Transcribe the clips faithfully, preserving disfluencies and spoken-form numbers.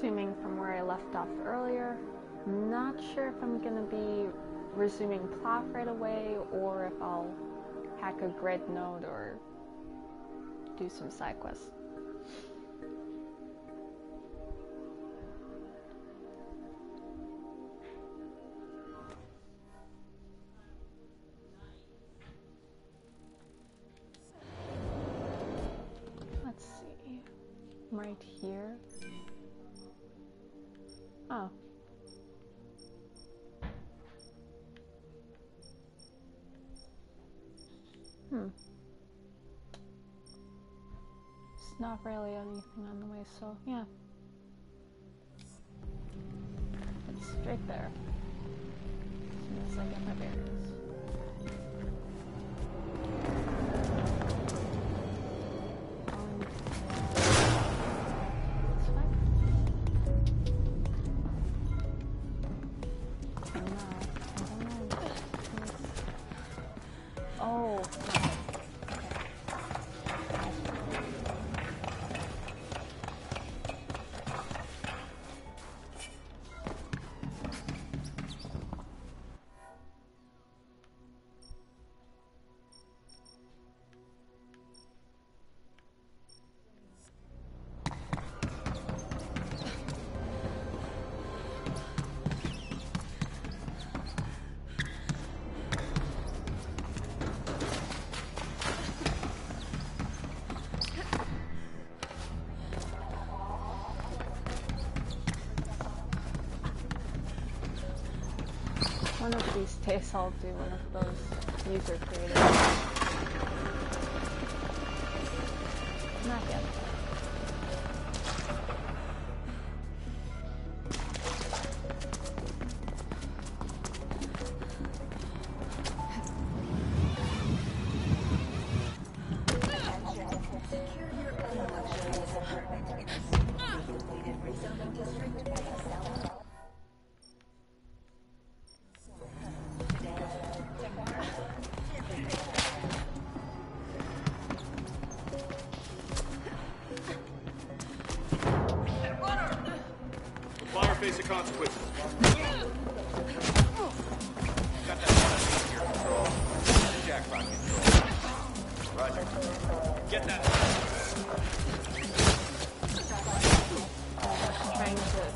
resuming from where I left off earlier. I'm not sure if I'm going to be resuming Plough right away or if I'll hack a grid node or do some side quests. Let's see. Right here. Oh. Hmm. It's not really anything on the way, so yeah. It's straight there. As soon as I get my bearings. One of these days I'll do one of those user created. Not yet. Face the consequences. Got that one here, control. Jackpot control. Roger. Get that. Trying to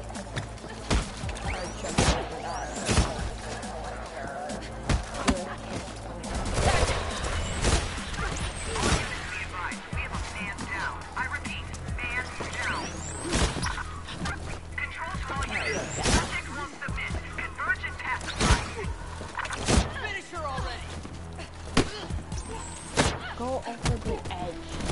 go over the edge.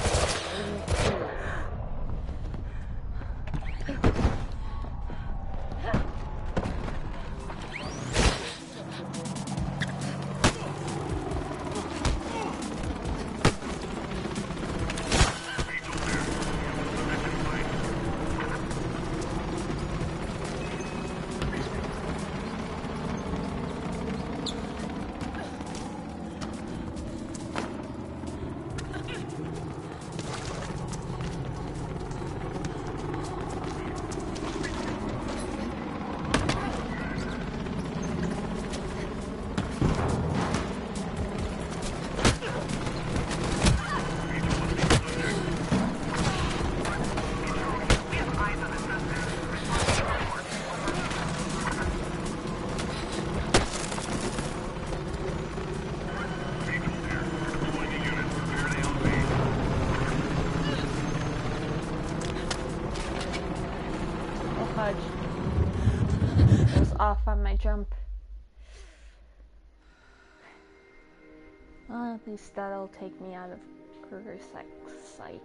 It was off on my jump. Well, at least that'll take me out of Kruger's sight.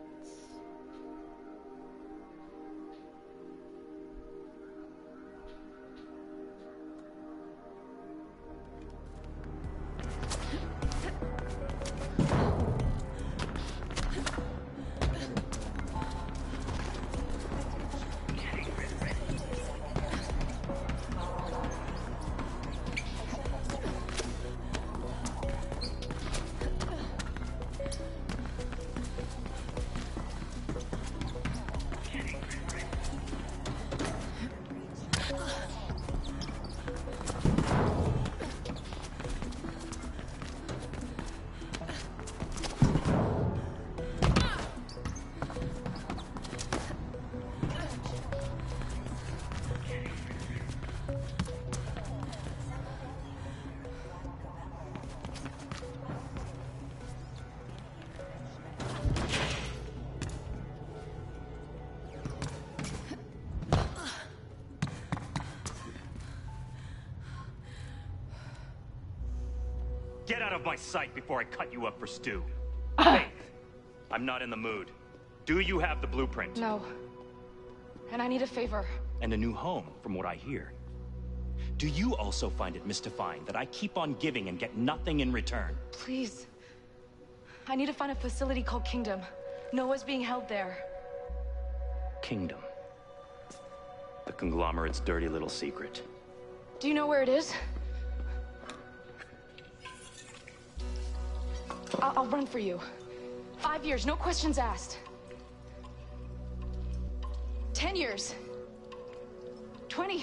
Get out of my sight before I cut you up for stew. Faith, I'm not in the mood. Do you have the blueprint? No. And I need a favor. And a new home, from what I hear. Do you also find it mystifying that I keep on giving and get nothing in return? Please. I need to find a facility called Kingdom. Noah's being held there. Kingdom. The conglomerate's dirty little secret. Do you know where it is? I'll, I'll run for you. Five years, no questions asked. Ten years. Twenty.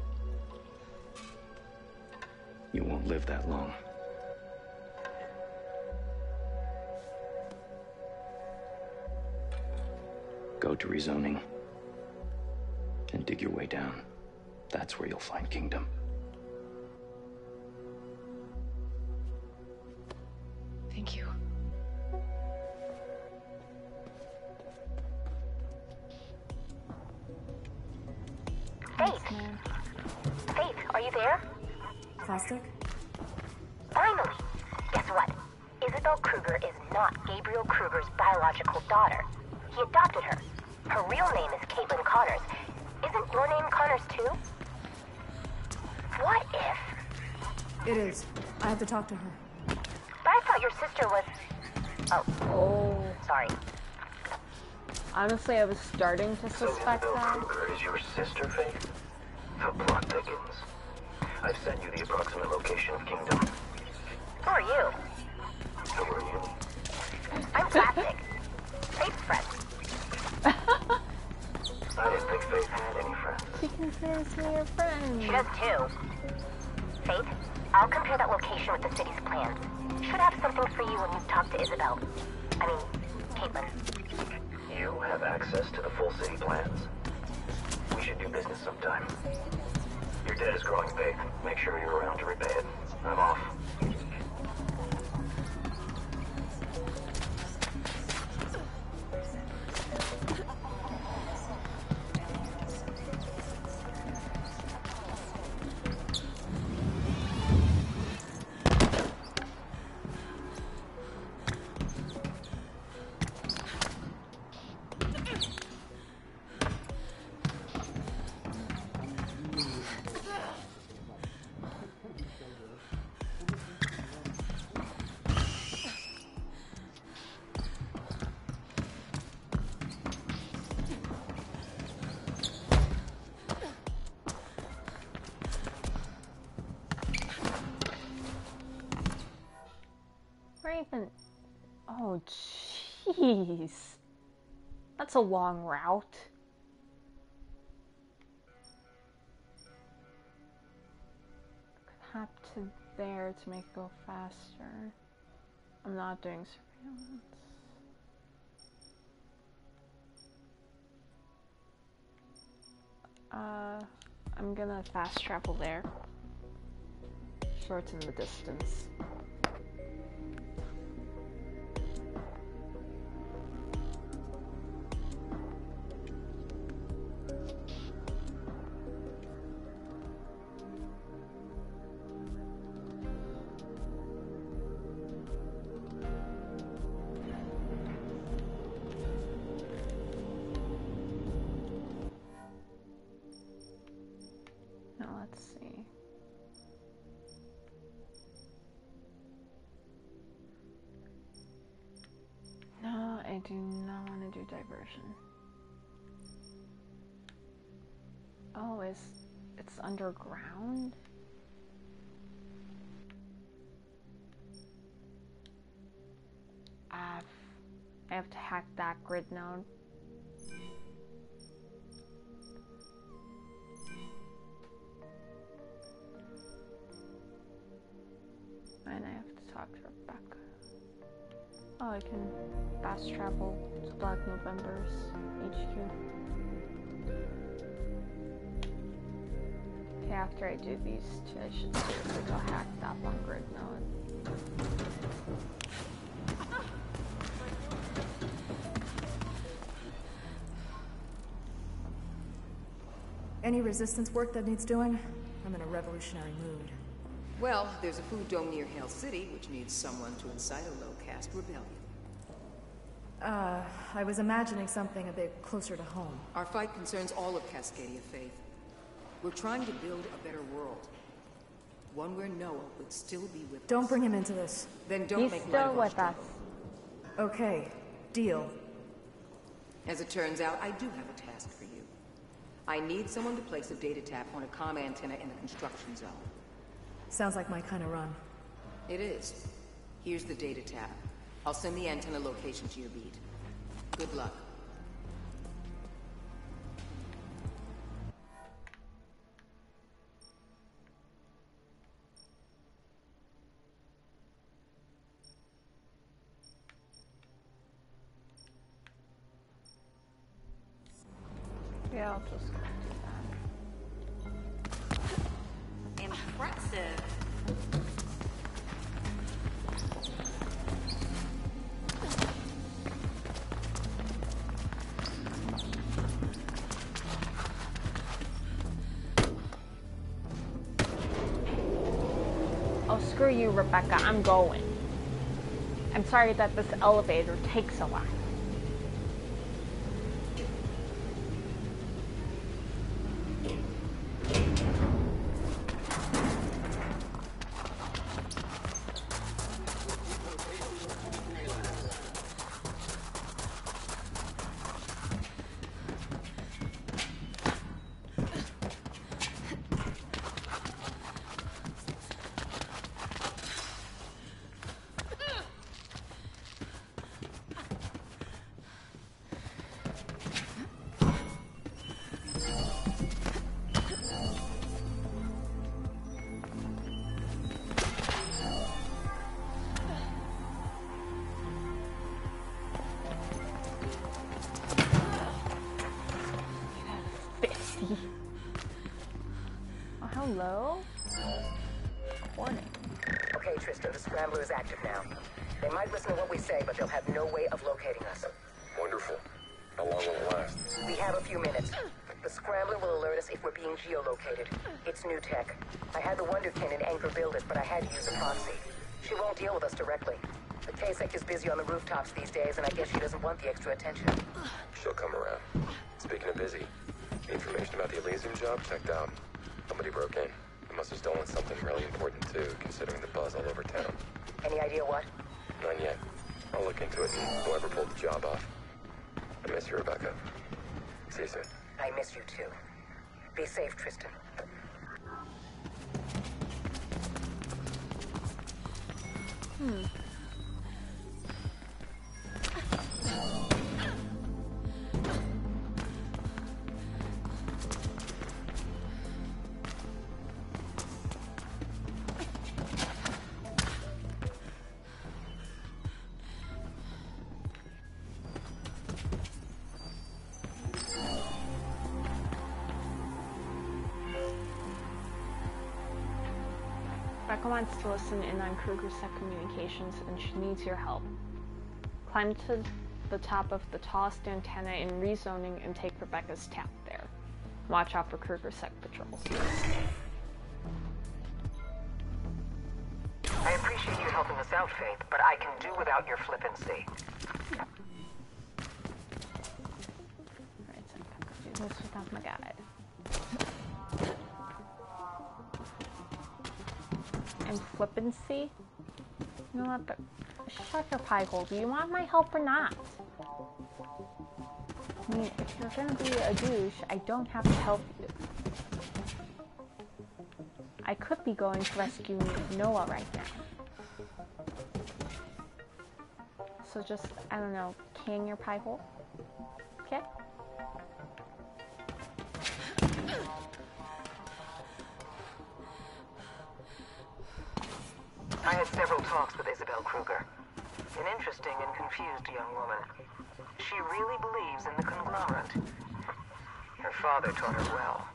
You won't live that long. Go to rezoning. And dig your way down. That's where you'll find Kingdom. Thank you. Faith! Faith, are you there? Plastic? Finally! Guess what? Isabel Kruger is not Gabriel Kruger's biological daughter. He adopted her. Her real name is Caitlin Connors. Isn't your name Connors too? What if... It is. I have to talk to her. But I thought your sister was... Oh. Oh. Sorry. Honestly, I was starting to suspect so that. Isabel Kruger is your sister, Faith? The plot thickens. I've sent you the approximate location of Kingdom. Who are you? Who are you? I'm Plastic. Faith's friend. I didn't think Faith had any friends. She considers me her friend. She does too. Faith, I'll compare that location with the city's plans. Should have something for you when you talk to Isabel. I mean, Caitlin. You have access to the full city plans. We should do business sometime. Your debt is growing, Faith. Make sure you're around to repay it. I'm off. Raven. Oh, jeez. That's a long route. Could hop to there to make it go faster. I'm not doing surveillance. Uh, I'm gonna fast travel there. Shorten the distance. I do not want to do diversion. Oh, is it's underground? I've, I have to hack that grid node. And I have to talk to Rebecca. Oh, I can fast travel to Black November's H Q. Okay, after I do these two, I should seriously go hack that one grid node. Any resistance work that needs doing? I'm in a revolutionary mood. Well, there's a food dome near Hell City, which needs someone to incite a low-caste rebellion. Uh, I was imagining something a bit closer to home. Our fight concerns all of Cascadia, Faith. We're trying to build a better world. One where Noah would still be with us. Don't bring him into this. Then don't He's make light still of our with us. struggle. Okay, deal. As it turns out, I do have a task for you. I need someone to place a data tap on a comm antenna in the construction zone. Sounds like my kind of run. It is. Here's the data tap. I'll send the antenna location to your beat. Good luck. Yeah, I'll just do that. Impressive. Oh, screw you, Rebecca. I'm going. I'm sorry that this elevator takes a while. Oh, hello? Warning. Okay, Tristan, the Scrambler is active now. They might listen to what we say, but they'll have no way of locating us. Wonderful. How long will it last? We have a few minutes. The Scrambler will alert us if we're being geolocated. It's new tech. I had the Wonderkin and Anchor build it, but I had to use a proxy. She won't deal with us directly. The K S E C is busy on the rooftops these days, and I guess she doesn't want the extra attention. She'll come around. Speaking of busy, the information about the Elysium job checked out. Somebody broke in. They must have stolen something really important too, considering the buzz all over town. Any idea what? None yet. I'll look into it and whoever pulled the job off. I miss you, Rebecca. See you soon. I miss you too. Be safe, Tristan. Hmm. Rebecca wants to listen in on KrugerSec communications and she needs your help. Climb to the top of the tallest antenna in rezoning and take Rebecca's tap there. Watch out for KrugerSec patrols. I appreciate you helping us out, Faith, but I can do without your flippancy. Alright, so I'm gonna do this without my guide. And flippancy? You know what? The, shut your pie hole. Do you want my help or not? I mean, if you're gonna be a douche, I don't have to help you. I could be going to rescue Noah right now. So just, I don't know, can your pie hole? Okay? I had several talks with Isabel Kruger. An interesting and confused young woman. She really believes in the conglomerate. Her father taught her well.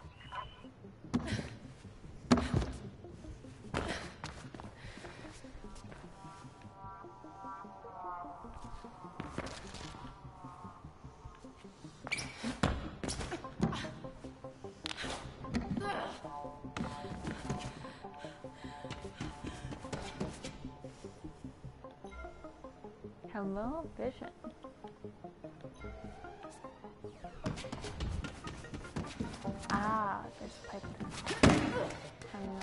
Hello, vision. Ah, there's a pipe there. Hello.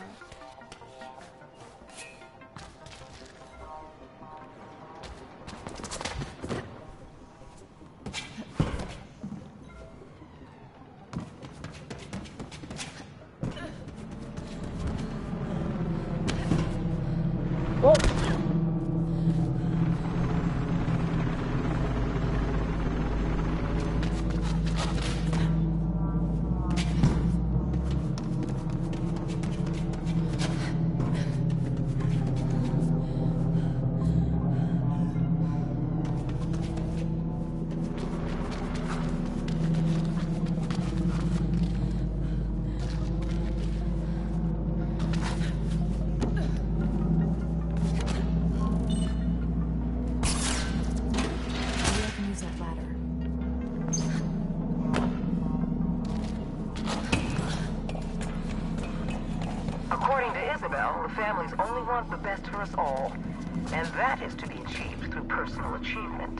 The families only want the best for us all, and that is to be achieved through personal achievement.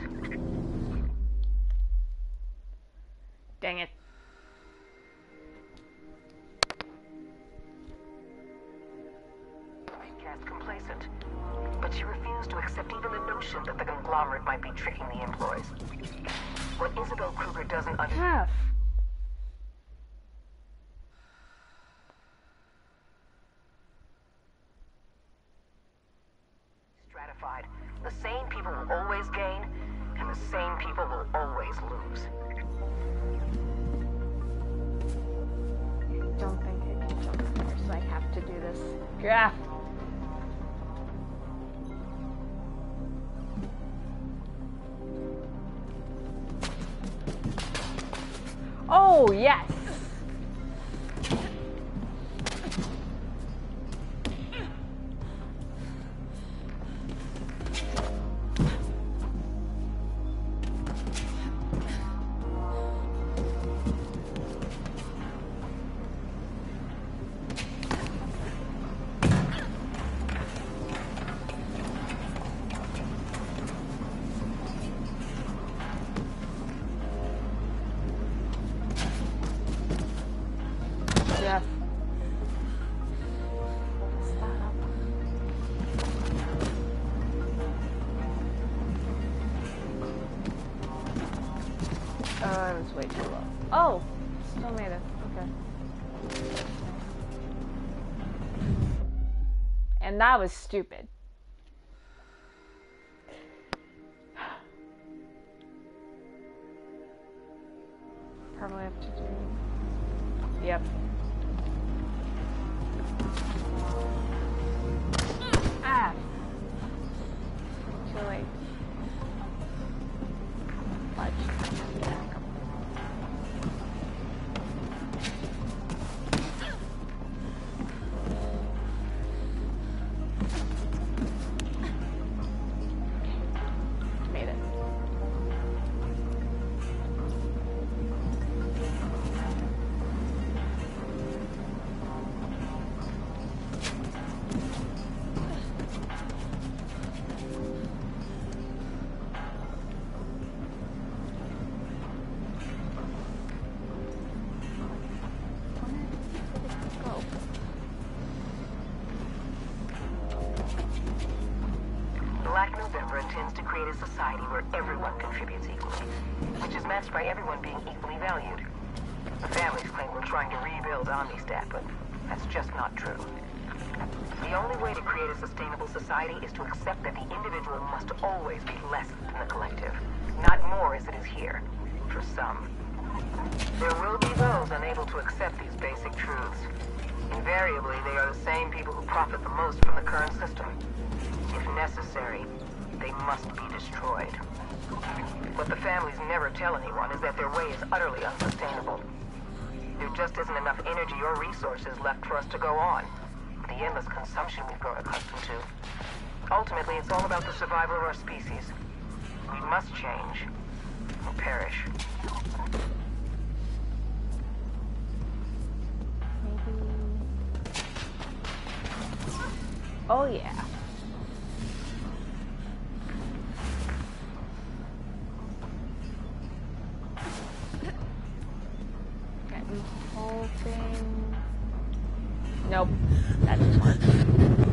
Dang it. Cast complacent, but she refused to accept even the notion that the conglomerate might be tricking the employees. What Isabel Kruger doesn't understand... Stratified. The same people will always gain, and the same people will always lose. Don't think I can jump there, so I have to do this. Yeah. Oh, yes. Way too low. Oh! Still made it. Okay. And that was stupid. Probably have to do... Yep. Ah! Too late. Fudge. Intends to create a society where everyone contributes equally, which is matched by everyone being equally valued. The families claim we're trying to rebuild Omnistat, but that's just not true. The only way to create a sustainable society is to accept that the individual must always be less than the collective, not more as it is here, for some. There will be those unable to accept these basic truths. Invariably, they are the same people who profit the most from the current system. If necessary, they must be destroyed. What the families never tell anyone is that their way is utterly unsustainable. There just isn't enough energy or resources left for us to go on. The endless consumption we've grown accustomed to. Ultimately, it's all about the survival of our species. We must change, or perish. Maybe... Oh yeah. I'm hoping... Nope, that didn't work.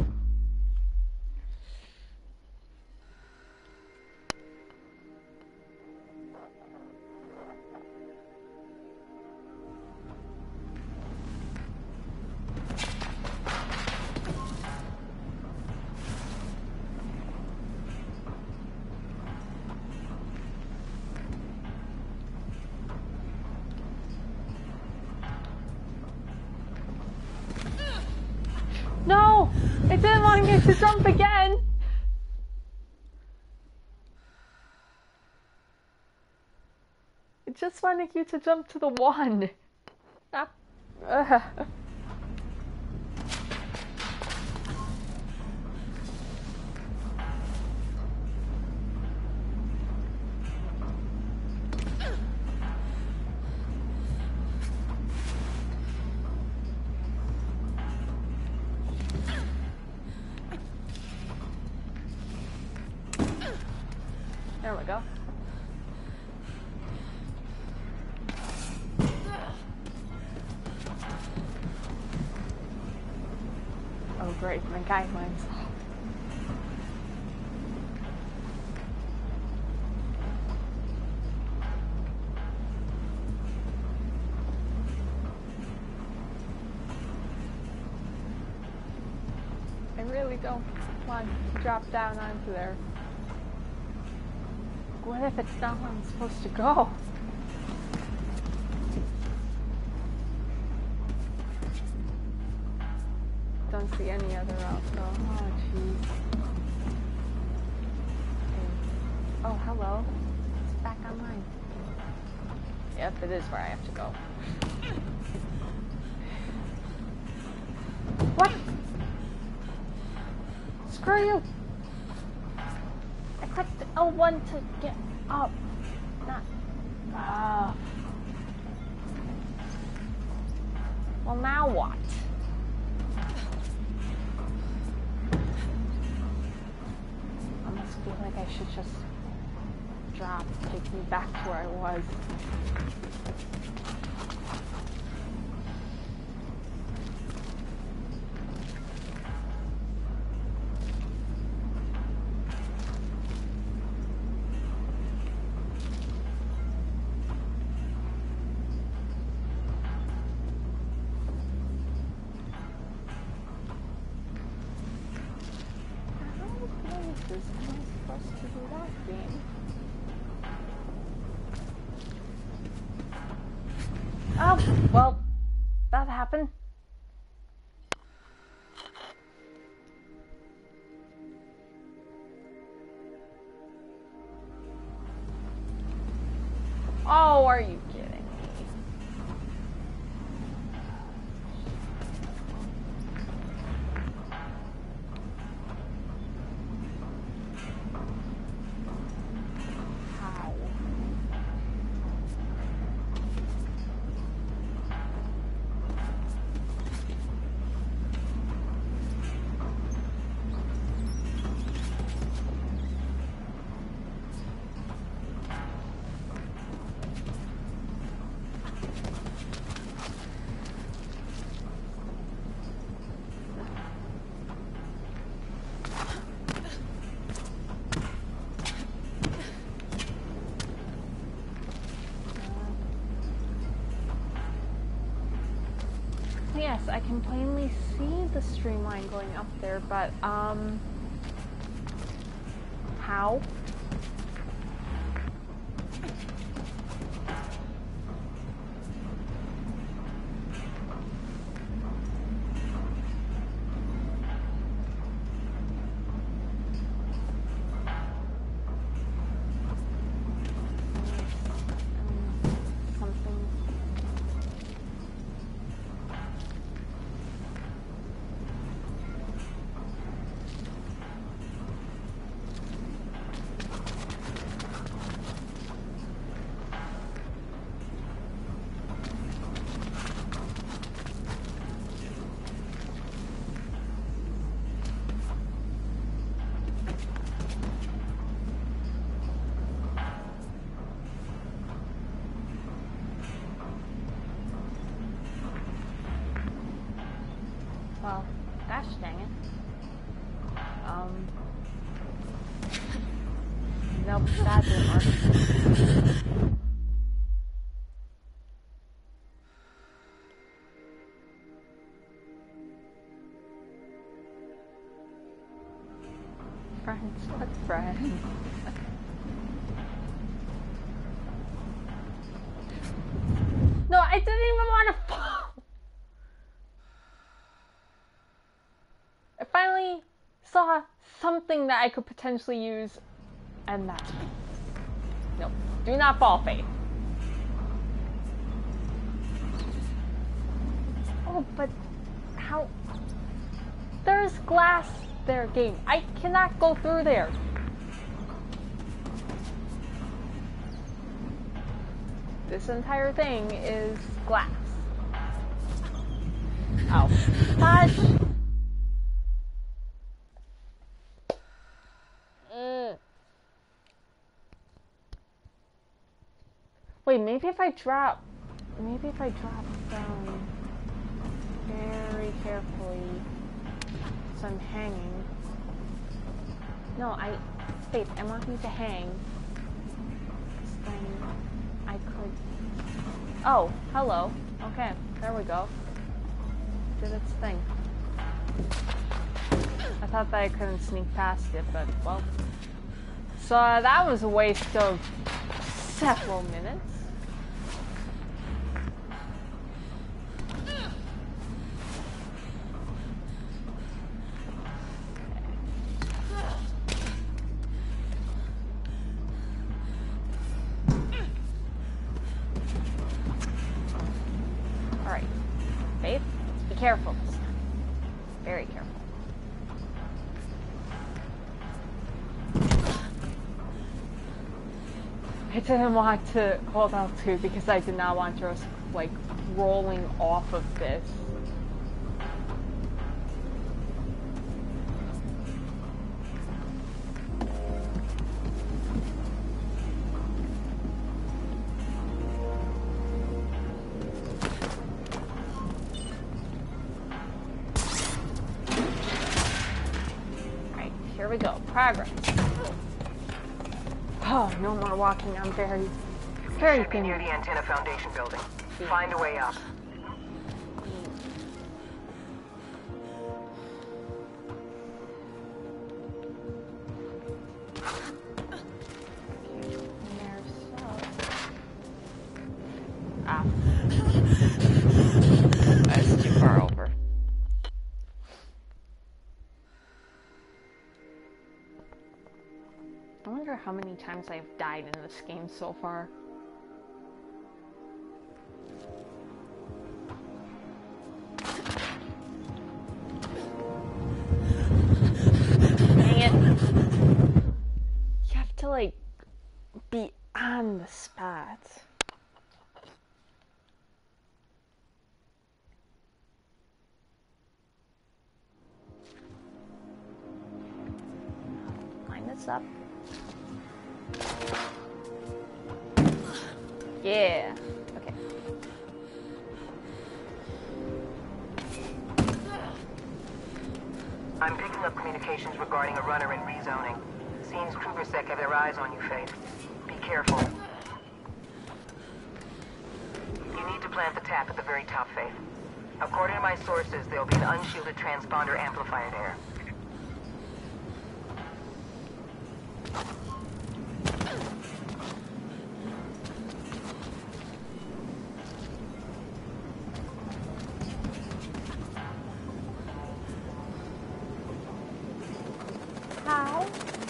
No! It didn't want me to jump again! It just wanted you to jump to the one. Ah. Ugh. There we go. Oh great, my guidelines. I really don't want to drop down onto there. What if it's not where I'm supposed to go? Don't see any other route though. Oh jeez. Okay. Oh hello. It's back online. Yep, it is where I have to go. What? Screw you! I clicked L one to get up. Not... Ah. Uh. Well, now what? I almost feel like I should just drop, take me back to where I was. Oh, well, that happened. Oh, are you kidding me? How? Yes, I can plainly see the streamline going up there, but, um... how? Well, gosh dang it. Um. Nope, that didn't work. Friends, what friends? No, I didn't even want to fall. I finally saw something that I could potentially use, and that's me. Nope. Do not fall, Faith. Oh, but how? There's glass there, game. I cannot go through there. This entire thing is glass. Oh. Gosh. Mm. Wait, maybe if I drop... Maybe if I drop down very carefully so I'm hanging. No, I... Faith, I want you to hang. Then I could... Oh, hello. Okay, there we go. Did its thing. I thought that I couldn't sneak past it, but, well... So uh, that was a waste of several minutes. Alright. Faith, be careful this time. Very careful. I didn't want to hold out to because I did not want us like rolling off of this. Alright, here we go. Progress. Oh, no more walking. I'm very, very Should be near the antenna foundation building. Find a way up. Ah. That's too far over. I wonder how many times I've died in this game so far. Dang it. You have to, like, be on the spot. Line this up. Yeah. Okay. I'm picking up communications regarding a runner in rezoning. Seems KrugerSec have their eyes on you, Faith. Be careful. You need to plant the tap at the very top, Faith. According to my sources, there'll be an unshielded transponder amplifier there. How?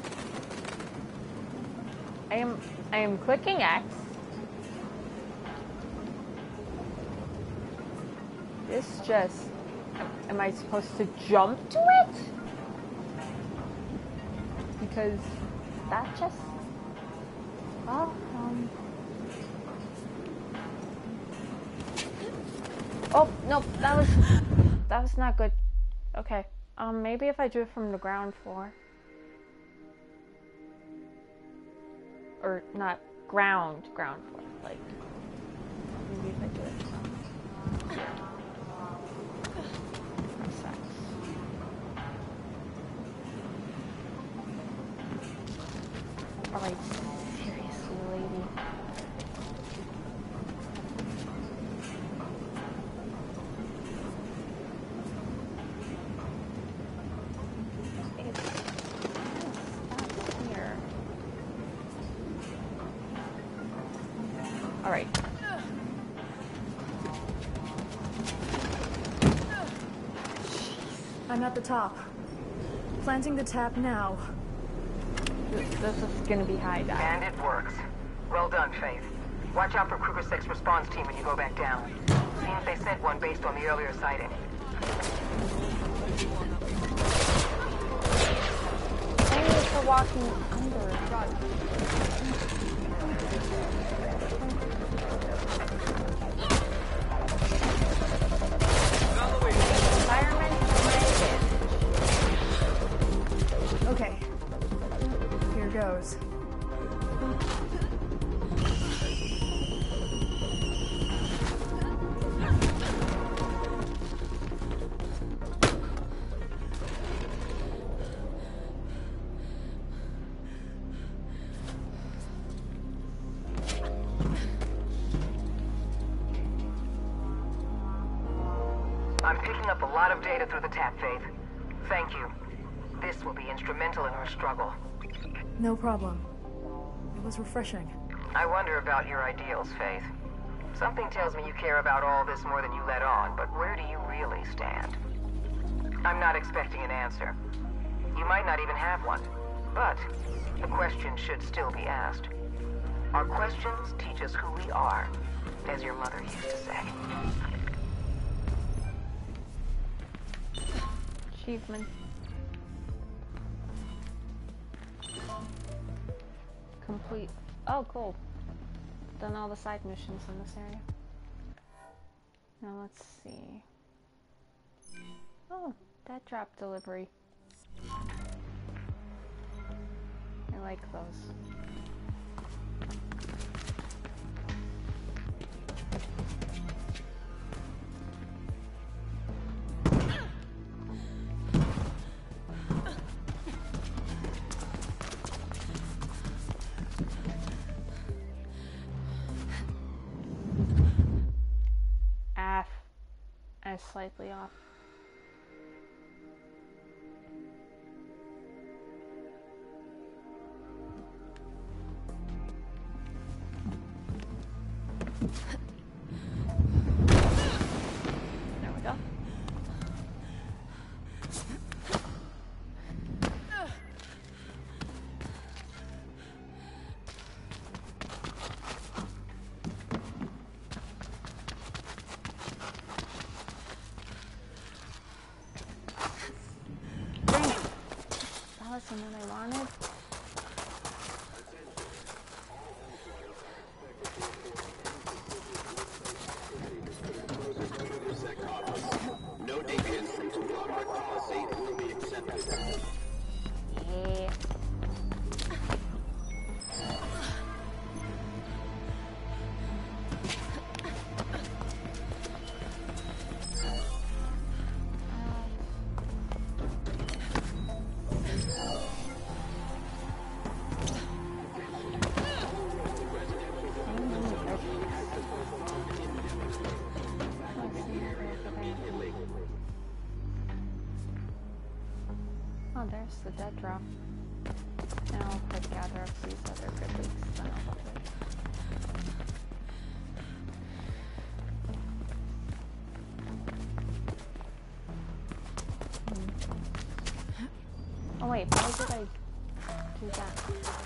I am I am clicking X. This just am, am I supposed to jump to it? Because that just well um Oh no, that was that was not good. Okay. Um maybe if I do it from the ground floor. Or not ground, ground floor, like, maybe if I do it. Press X. Like, seriously, lady. Alright. I'm at the top. Planting the tap now. This, this is gonna be high dive. And it works. Well done, Faith. Watch out for Kruger Sec's response team when you go back down. Seems they sent one based on the earlier sighting. Thank you for walking under. God. Okay. Here goes. I'm picking up a lot of data through the tap, Faith. Thank you. This will be instrumental in our struggle. No problem. It was refreshing. I wonder about your ideals, Faith. Something tells me you care about all this more than you let on, but where do you really stand? I'm not expecting an answer. You might not even have one, but the question should still be asked. Our questions teach us who we are, as your mother used to say. Achievement. Complete. Oh, cool. Done all the side missions in this area. Now let's see. Oh, that drop delivery. I like those. Slightly off. There we go. That I wanted. No deviance from conglomerate policy will be accepted. Yeah. Oh, there's the dead drop. Now I'll quick gather up these other good leaks, then I'll love it. Hmm. Oh wait, why did I do that?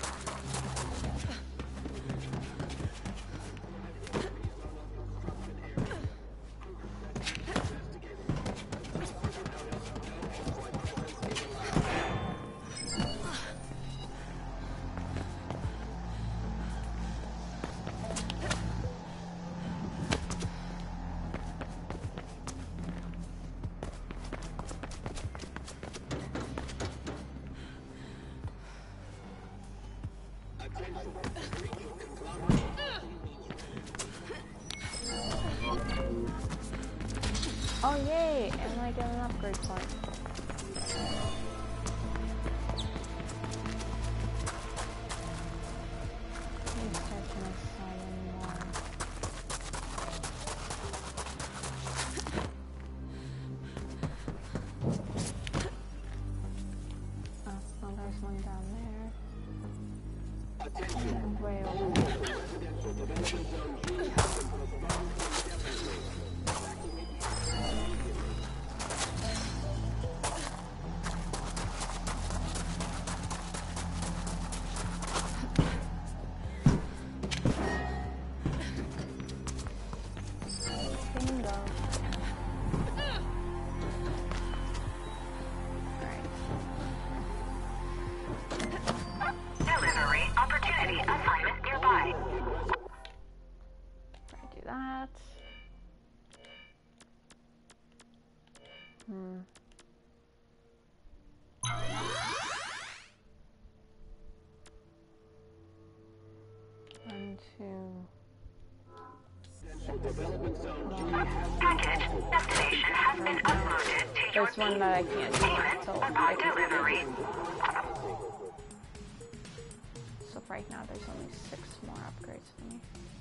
Oh yay! And I get an upgrade point. Hmm. One, two. Package destination has been uploaded to your There's one that I can't do until upon I can delivery. So right now there's only six more upgrades for me.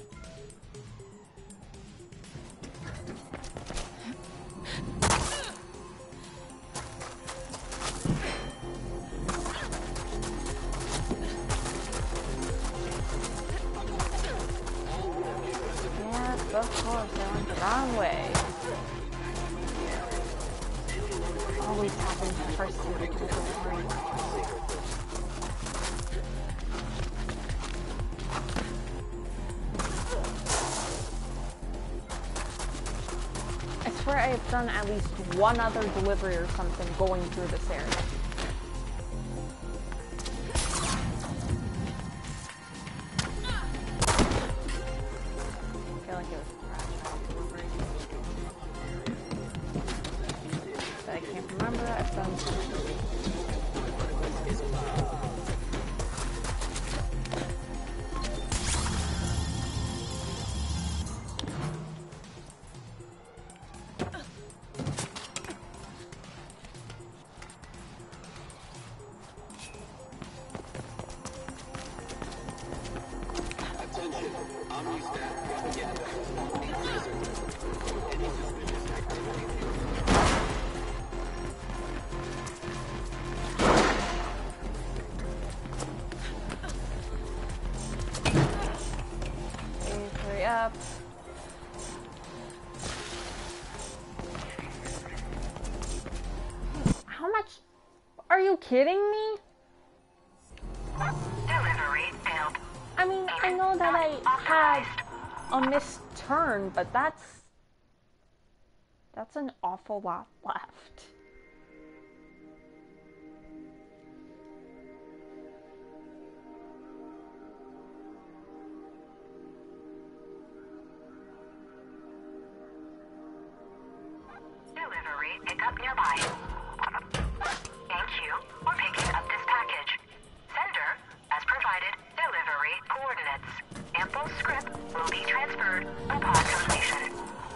Yes, of course, I went the wrong way. Always happens the first time I do the story. I swear I have done at least one other delivery or something going through this area. I feel like it was delivery. But I can't remember. I've done something. Up. How much? Are you kidding me? Delivery failed. I mean, I know that I had a missed turn, but that's that's an awful lot left. Delivery pickup nearby. Thank you for picking up this package. Sender, as provided, delivery coordinates. Info script will be transferred upon completion.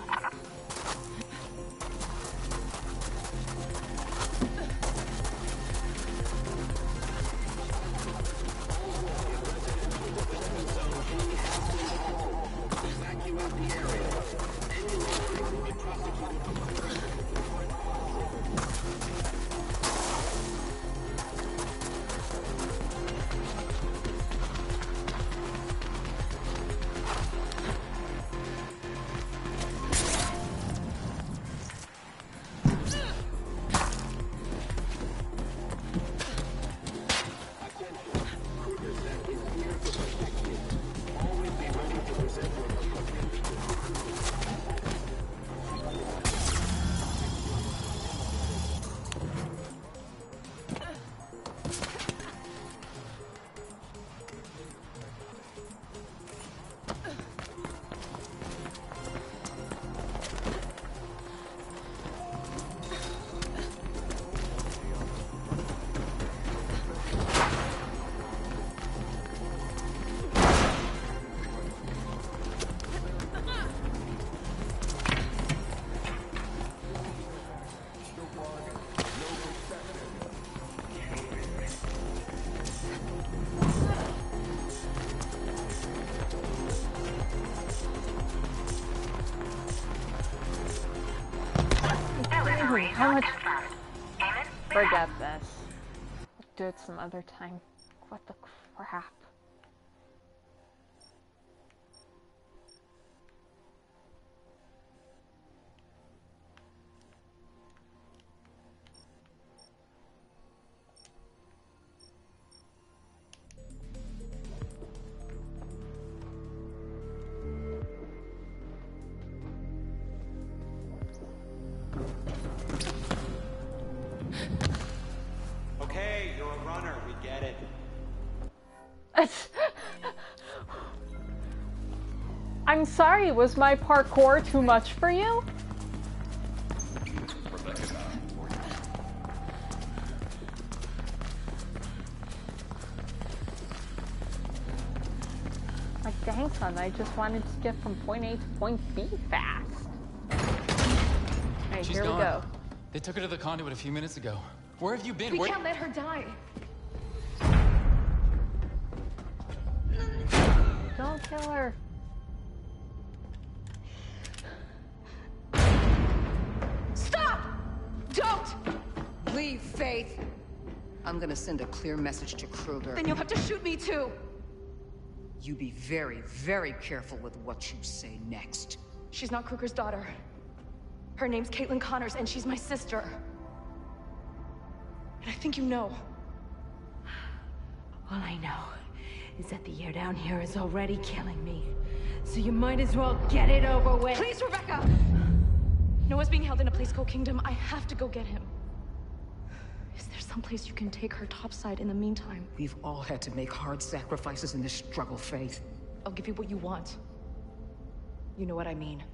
How much? Forget this. We'll do it some other time. What the crap? Okay, you're a runner. We get it. I'm sorry, was my parkour too much for you? Rebecca, ton. I just wanted to get from point A to point B fast. Alright, She's here gone. we go. They took her to the conduit a few minutes ago. Where have you been? We Where... can't let her die. Don't kill her. Stop! Don't! Leave, Faith. I'm gonna send a clear message to Kruger. Then you'll have to shoot me too. You be very, very careful with what you say next. She's not Kruger's daughter. Her name's Caitlin Connors, and she's my sister. And I think you know. All I know is that the air down here is already killing me. So you might as well get it over with. Please, Rebecca! Noah's being held in a place called Kingdom. I have to go get him. Is there someplace you can take her topside in the meantime? We've all had to make hard sacrifices in this struggle, Faith. I'll give you what you want. You know what I mean.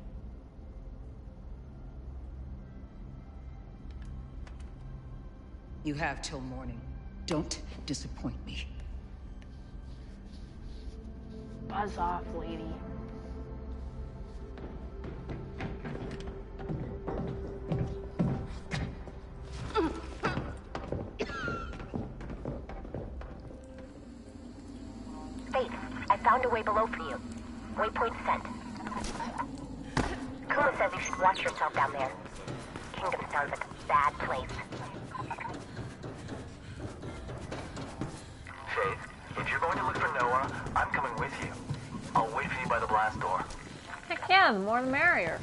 You have till morning. Don't disappoint me. Buzz off, lady. Faith, I found a way below for you. Waypoint sent. Kuma says you should watch yourself down there. Kingdom sounds like a bad place. Faith, if you're going to look for Noah, I'm coming with you. I'll wait for you by the blast door. Heck yeah, the more the merrier.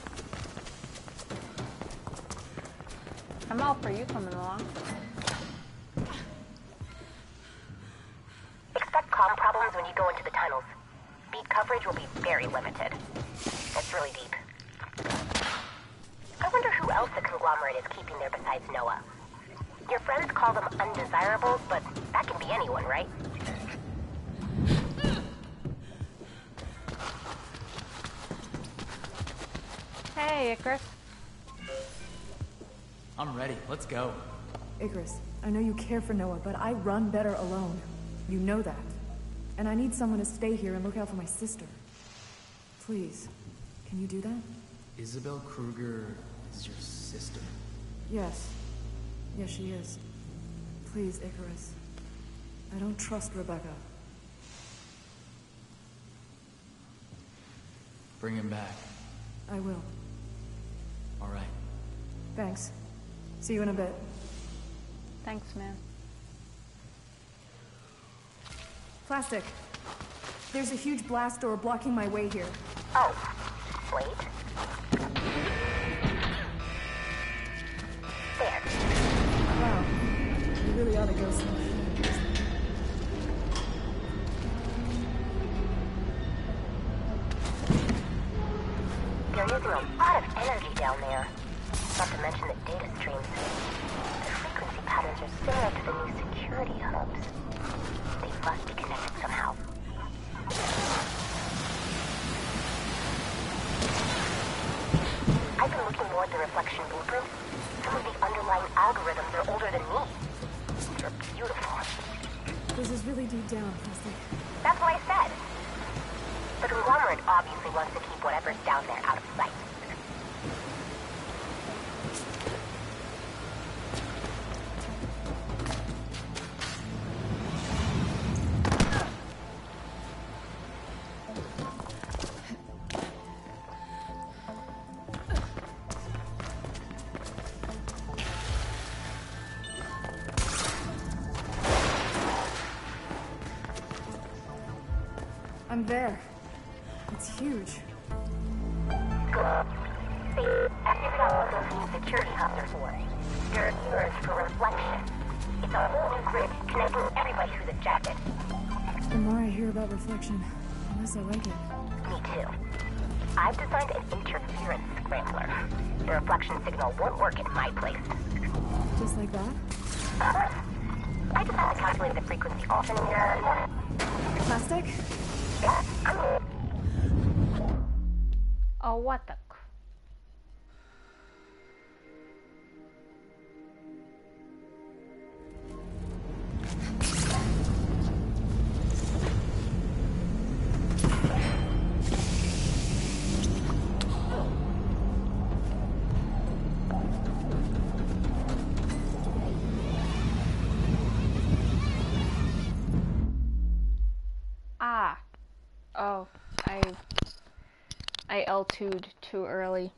I'm all for you coming along. Expect comm problems when you go into the tunnels. Beat coverage will be very limited. It's really deep. I wonder who else the conglomerate is keeping there besides Noah. Your friends call them undesirables, but that can be anyone, right? Hey, Icarus. I'm ready. Let's go. Icarus, I know you care for Noah, but I run better alone. You know that. And I need someone to stay here and look out for my sister. Please, can you do that? Isabel Kruger is your sister? Yes. Yes, she is. Please, Icarus. I don't trust Rebecca. Bring him back. I will. All right. Thanks. See you in a bit. Thanks, man. Plastic. There's a huge blast door blocking my way here. Oh, wait. There. Wow. You really ought to go somewhere. There is a lot of energy down there. Not to mention the data streams. The frequency patterns are similar to the new security hubs. They must be connected somehow. I've been looking more at the reflection blueprints. Some of the underlying algorithms are older than me. They're beautiful. This is really deep down, Plastic. That's what I said. The conglomerate obviously wants to keep whatever's down there out of sight. I'm there. It's huge. Good. See, I figured out what those new security hubs are for. They're yours for reflection. It's a whole new grid connecting everybody who's ejected. The more I hear about reflection, the less I like it. Me too. I've designed an interference scrambler. The reflection signal won't work at my place. Just like that? Uh, I just have to calculate the frequency alternator. Plastic? Yeah, I'm... Oh, what the... L two'd too early.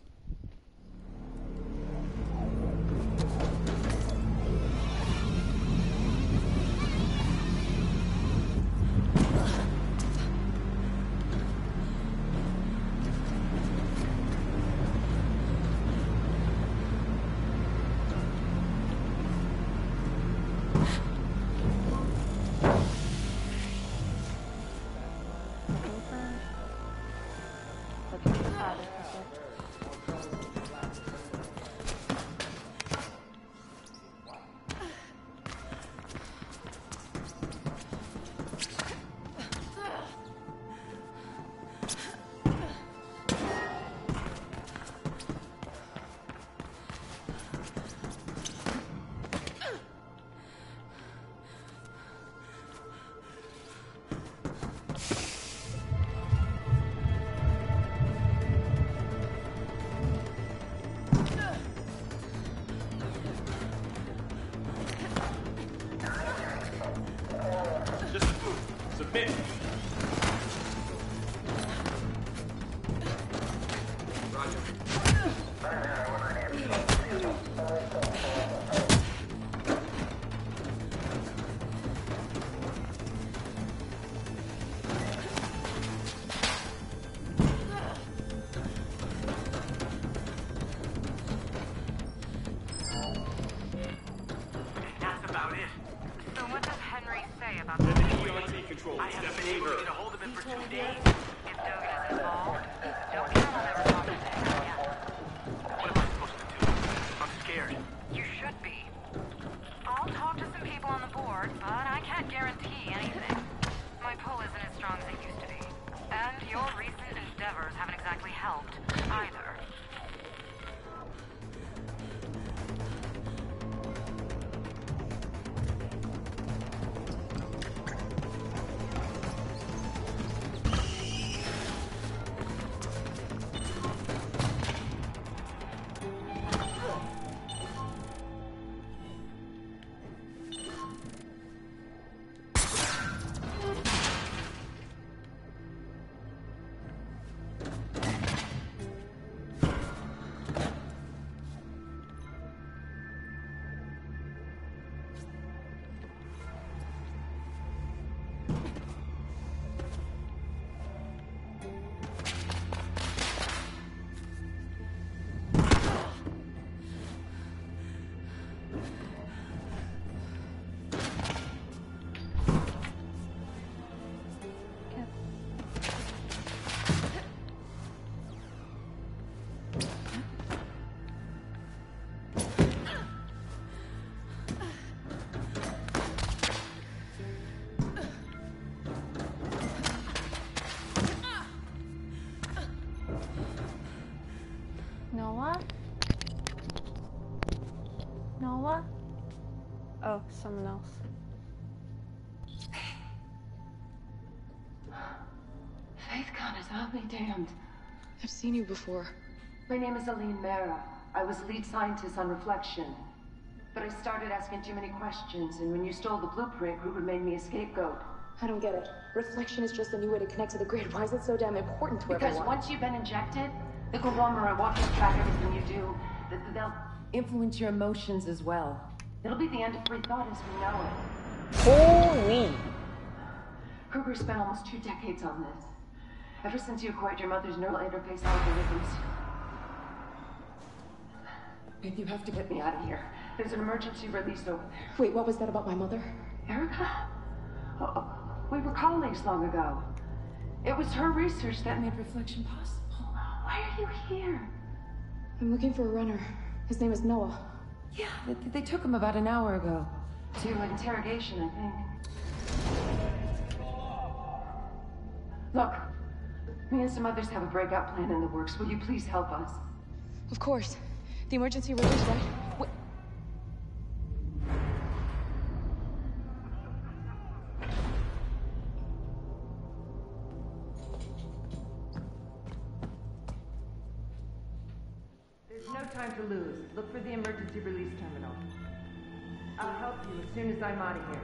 Noah? Noah? Oh, someone else. Faith Connors, I'll be damned. I've seen you before. My name is Aline Mera. I was lead scientist on Reflection. But I started asking too many questions, and when you stole the blueprint, Kruger made me a scapegoat. I don't get it. Reflection is just a new way to connect to the grid. Why is it so damn important to because everyone? Because once you've been injected, the conglomerate won't just track everything you do. They'll influence your emotions as well. It'll be the end of free thought as we know it. Holy! Kruger spent almost two decades on this. Ever since you acquired your mother's neural interface algorithms. Babe, you have to get me out of here. There's an emergency release over there. Wait, what was that about my mother? Erica? Oh, oh, we were colleagues long ago. It was her research that made Reflection possible. Why are you here? I'm looking for a runner. His name is Noah. Yeah, they, they took him about an hour ago. To interrogation, I think. Look, me and some others have a breakout plan in the works. Will you please help us? Of course. The emergency release, right? Wait. There's no time to lose. Look for the emergency release terminal. I'll help you as soon as I'm out of here.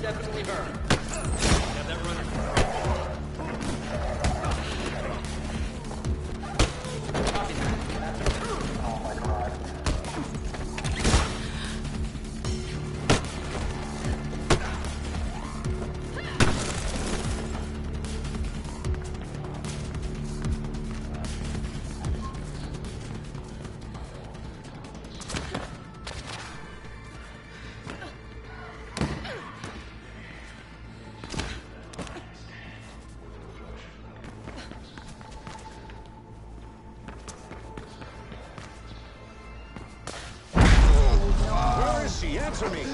definitely her. Have that runner. Copy that. Oh my god. Answer me!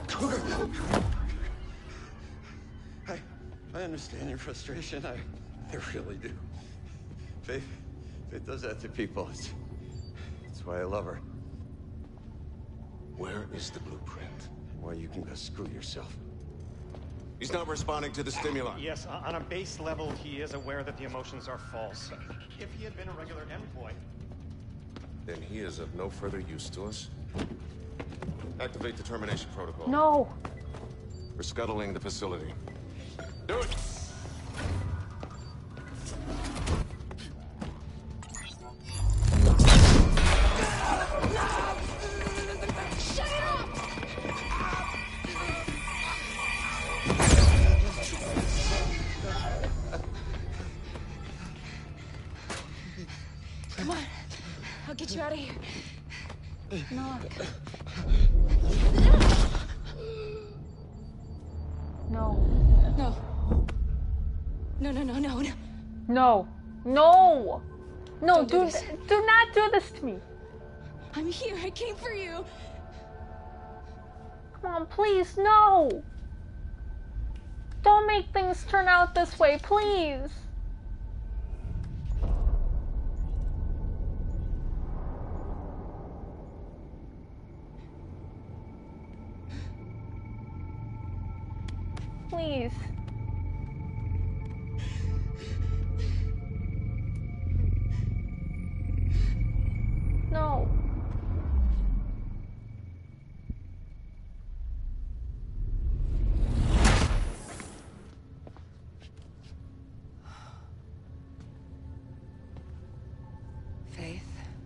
I, I understand your frustration. I, I really do. Faith, Faith does that to people. It's, it's why I love her. Where is the blueprint? Why you can go screw yourself. He's not responding to the stimuli. Yes, on a base level, he is aware that the emotions are false. If he had been a regular employee... Then he is of no further use to us. Activate the termination protocol. No. We're scuttling the facility. Do it! Come on. I'll get you out of here. No. No. No. No, no, no, no, no. No. No. No, Don't do do, this. do not do this to me. I'm here. I came for you. Come on, please, no. Don't make things turn out this way, please. Please. No. Faith?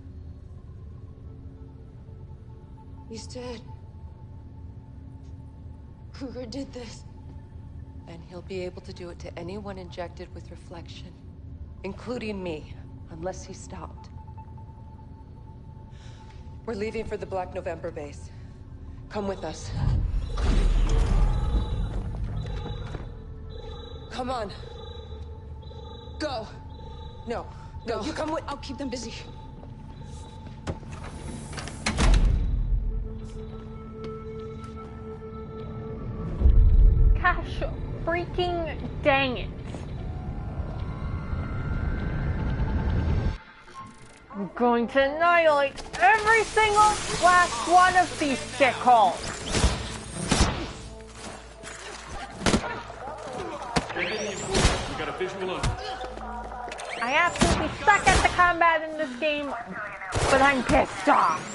He's dead. Kruger did this. And he'll be able to do it to anyone injected with reflection, including me, unless he's stopped. We're leaving for the Black November base. Come with us. Come on. Go. No. No, you come with- I'll keep them busy. Gosh, freaking dang it. I'm going to annihilate every single last one of these dickholes. We got a visual on. I absolutely suck at the combat in this game, but I'm pissed off.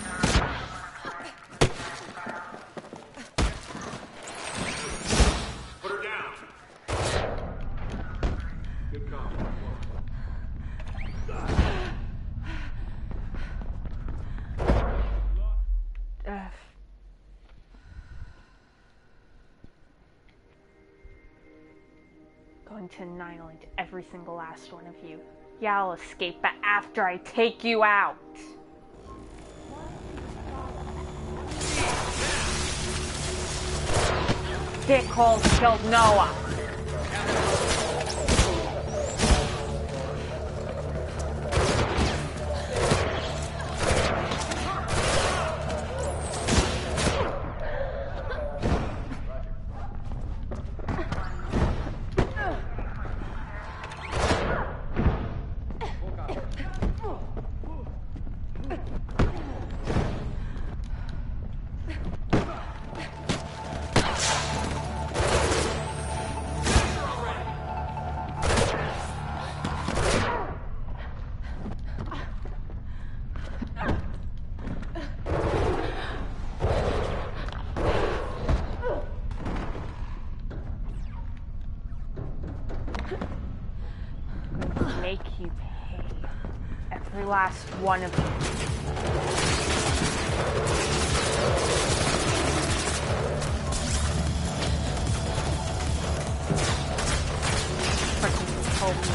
Put her down. Good call. Ugh. Going to annihilate every single last one of you. Yeah, I'll escape, but after I take you out. Dickholes killed Noah. you pay. Every last one of them. Freaking hope.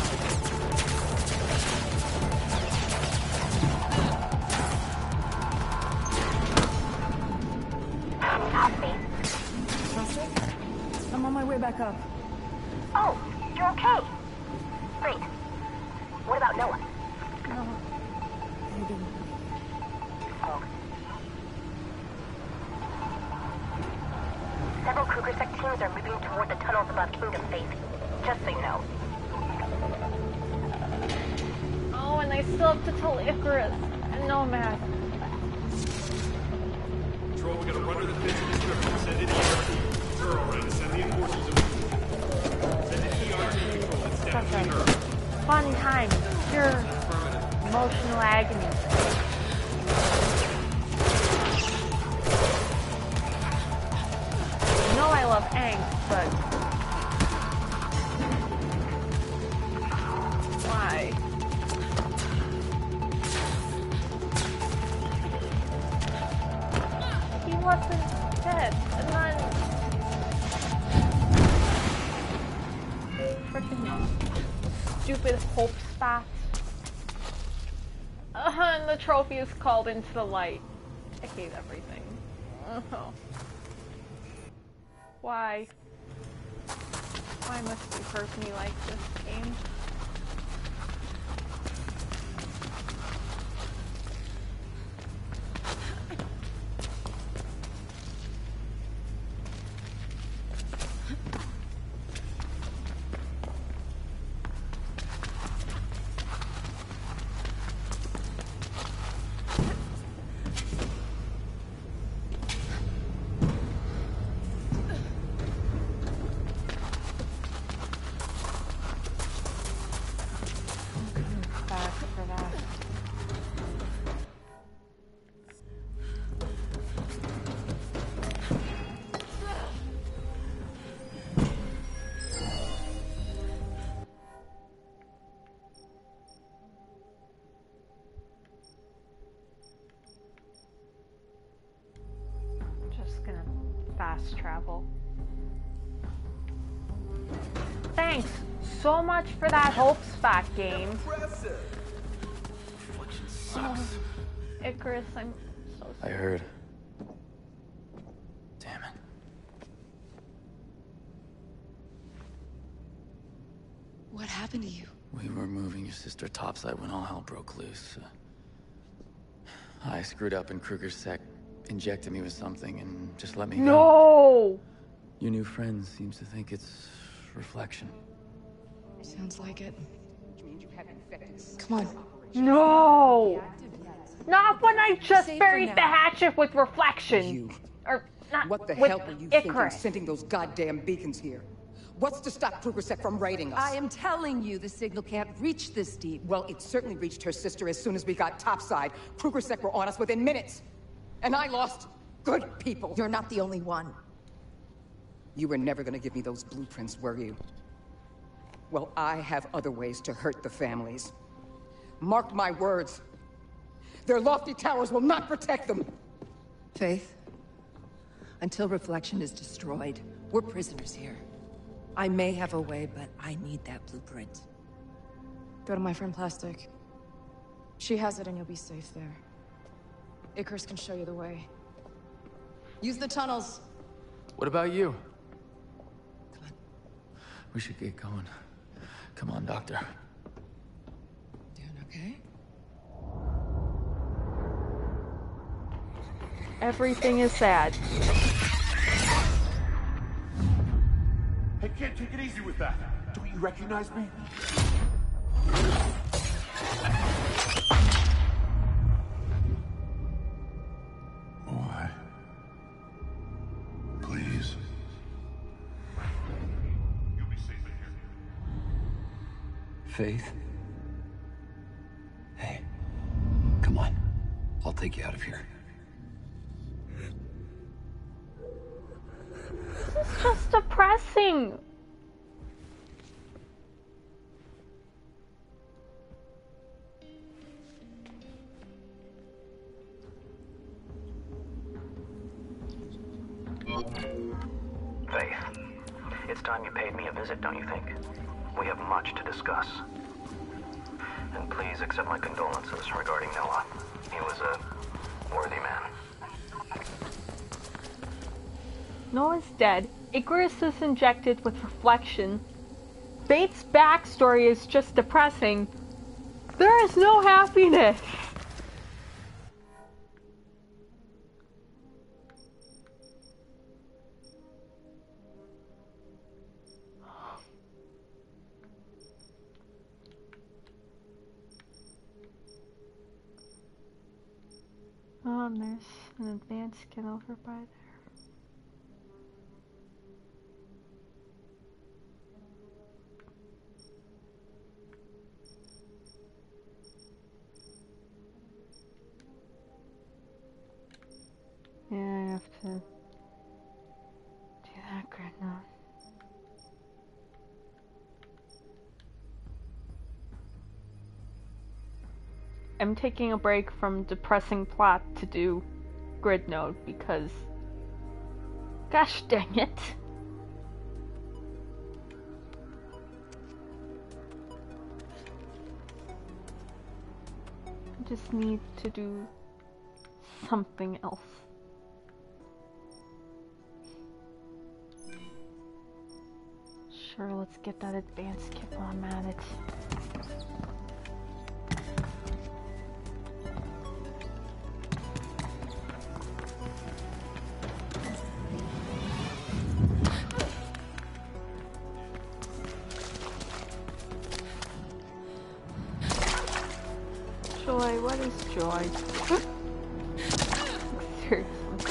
I'm on my way back up. Oh, you're okay. Great. What about Noah? No. He didn't. Oh. Several Kruger Sec teams are moving toward the tunnels above Kingdom Faith. Just so you know. Oh, and I still have to tell Icarus and Nomad. Control, we gotta run to the pits of the strip and send in E R T. Zero, ready, send the enforcers over. Send in E R T control and staff Such cleaner. a fun time. Pure emotional agony. You know I love angst, but why? He wasn't dead, and then freaking stupid hope spots. Uh, and the trophy is called into the light. I hate everything. Oh. Why? Why must you hurt me like this game? Fast travel. Thanks so much for that hope spot game. Oh, Icarus, I'm so sorry. I heard. Damn it. What happened to you? We were moving your sister topside when all hell broke loose. Uh, I screwed up and Kruger Sec injected me with something and just let me go. No! Your new friend seems to think it's reflection. Sounds like it. Come on. No! Not when I just Save buried for the now. hatchet with reflection. You. Or not What the with hell were you Icarus. thinking sending those goddamn beacons here? What's to stop Kruger Sec from raiding us? I am telling you, the signal can't reach this deep. Well, it certainly reached her sister as soon as we got topside. Kruger Sec were on us within minutes. And I lost good people. You're not the only one. You were never gonna give me those blueprints, were you? Well, I have other ways to hurt the families. Mark my words. Their lofty towers will not protect them. Faith, until Reflection is destroyed, we're prisoners here. I may have a way, but I need that blueprint. Go to my friend Plastic. She has it and you'll be safe there. Icarus can show you the way. Use the tunnels. What about you? Come on. We should get going. Come on, Doctor. Doing okay? Everything is sad. Hey, kid, take it easy with that. Don't you recognize me? Why? Please. You'll be safe in here. Faith? Hey, come on. I'll take you out of here. This is just depressing. Faith. It's time you paid me a visit, don't you think? We have much to discuss. And please accept my condolences regarding Noah. He was a worthy man. Noah's dead. Icarus is injected with reflection. Faith's backstory is just depressing. There is no happiness. Oh, and there's an advanced kit over by there. Yeah, I have to do that right now. I'm taking a break from depressing plot to do grid node because gosh dang it. I just need to do something else. Sure, let's get that advanced kit while I'm at it. Joy, what is joy? Seriously.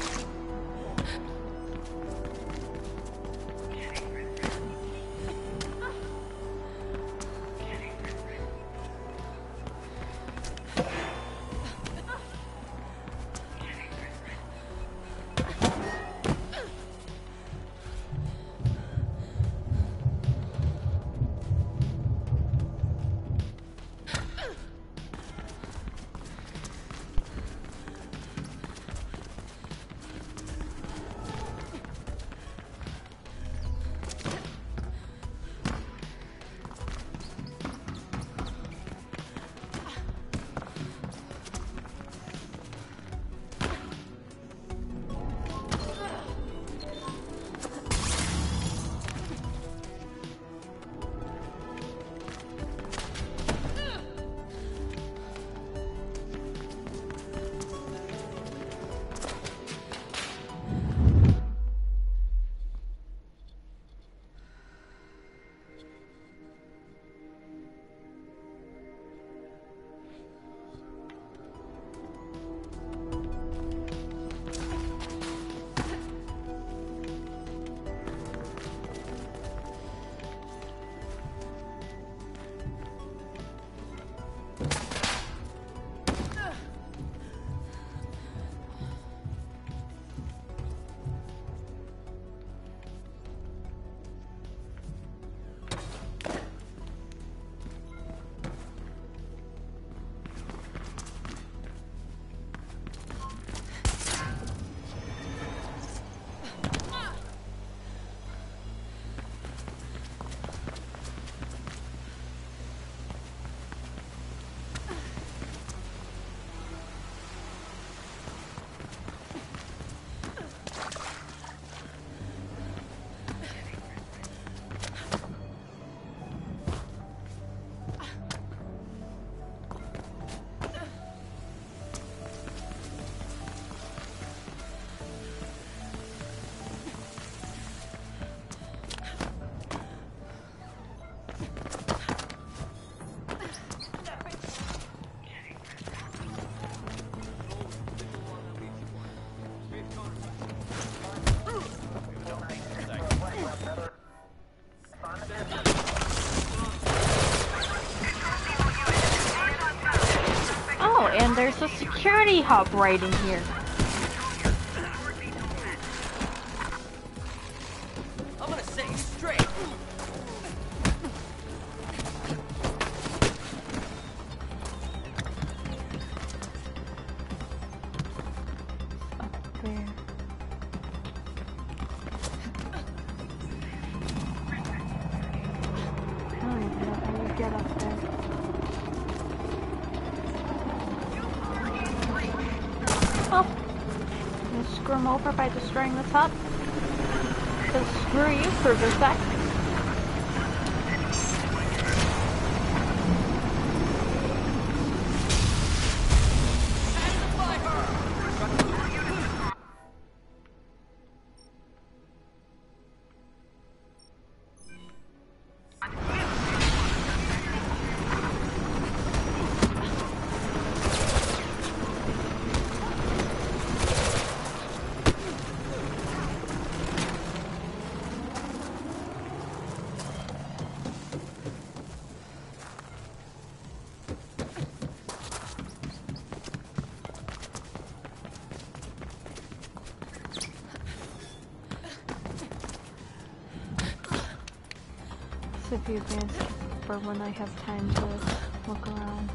And there's a security hub right in here. I'm gonna set you straight. Up there. screw him over by destroying the top. Because screw you, Kruger Sec. If you advance for when I have time to look around.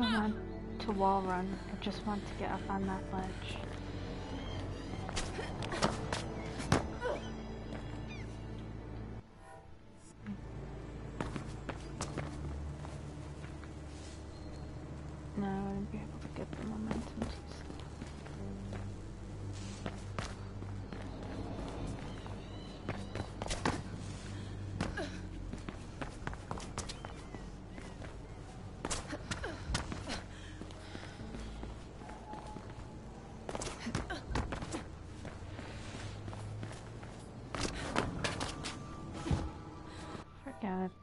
don't want to wall run. I just want to get up on that ledge. No, I wouldn't be able to get the momentum to forget it.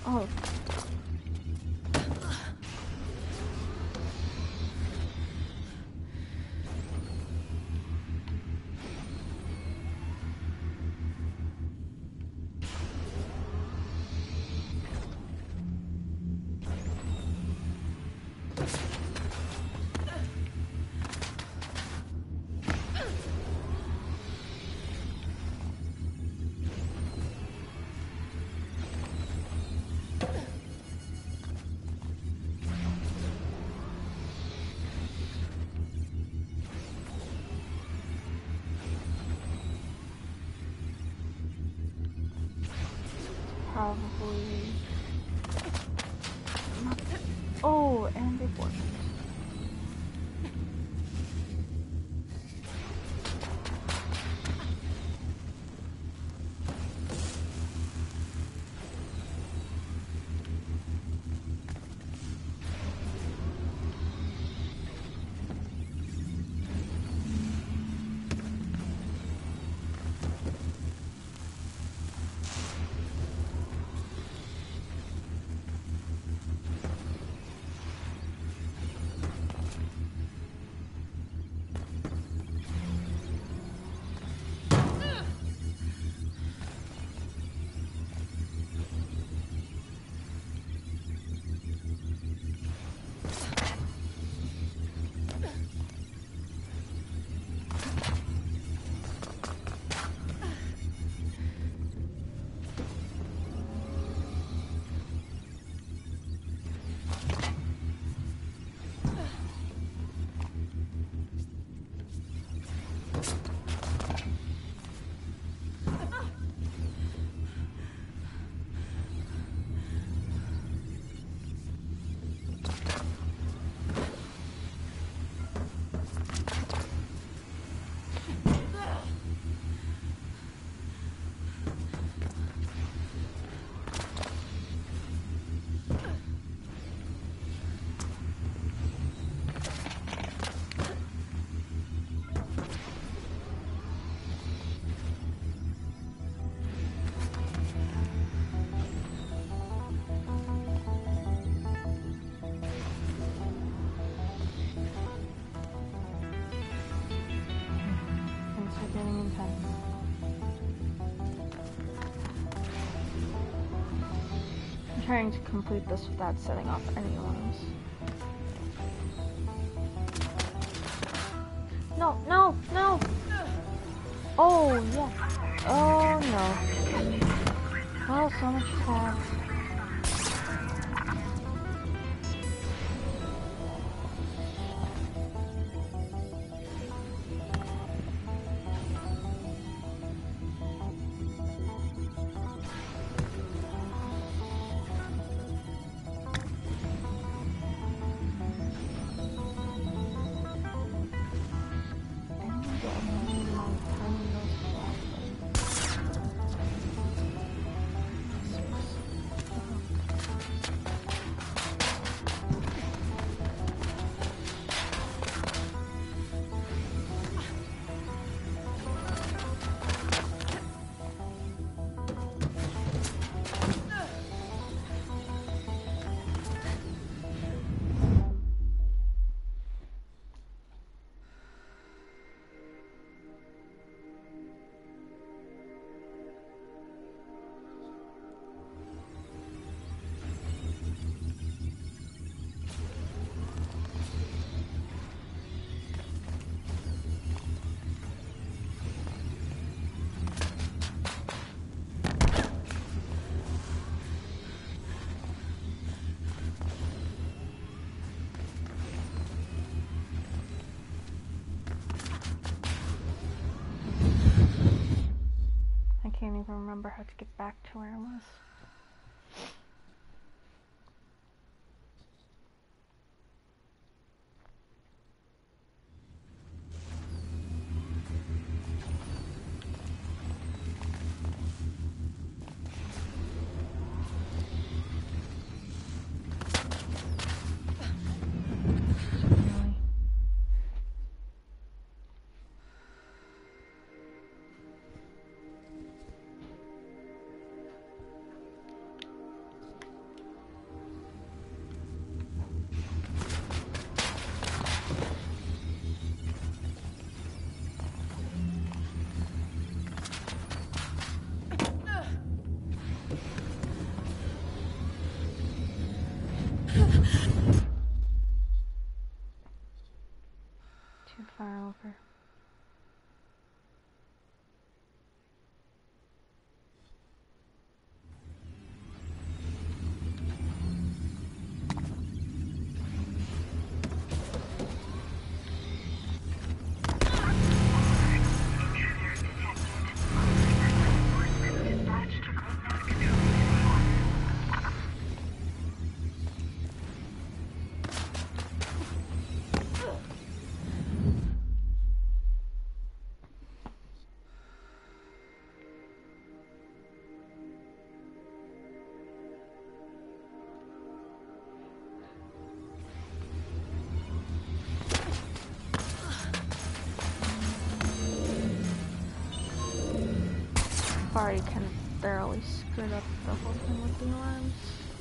Oh. Probably. Oh, and before. Trying to complete this without setting off any alarms. No, no, no! Oh, yeah. Oh, no. Oh, so much fat. I can't even remember how to get back to where I was. Too far over. Already kind of barely screwed up the whole thing with the alarms.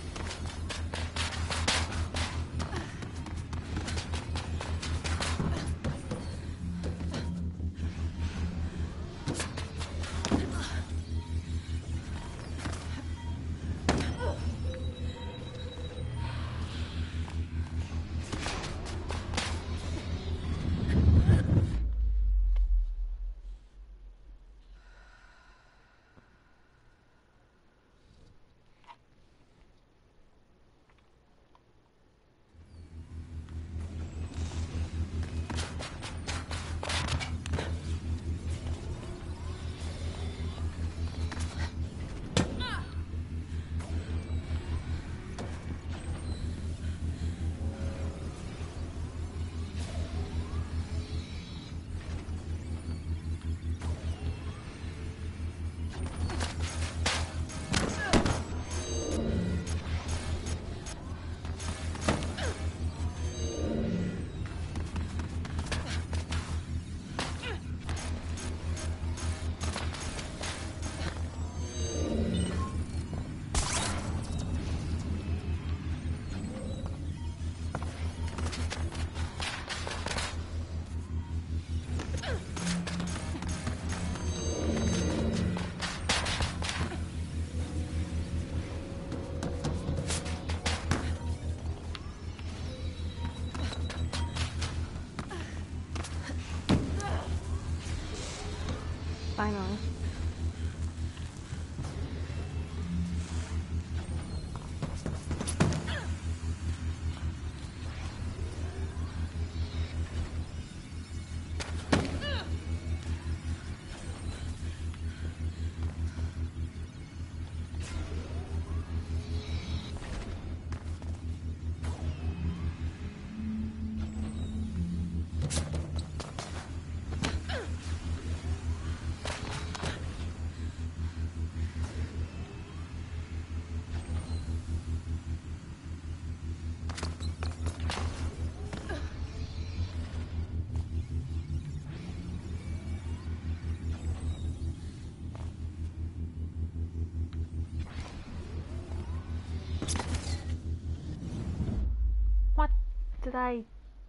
Finally. What did I...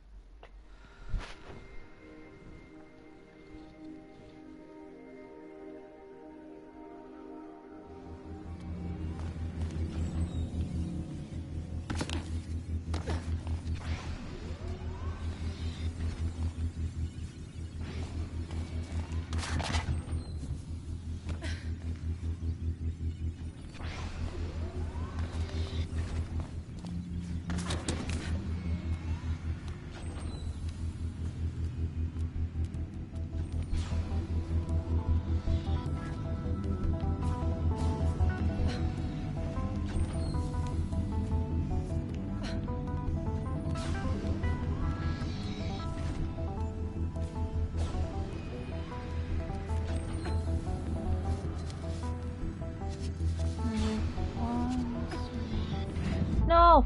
No!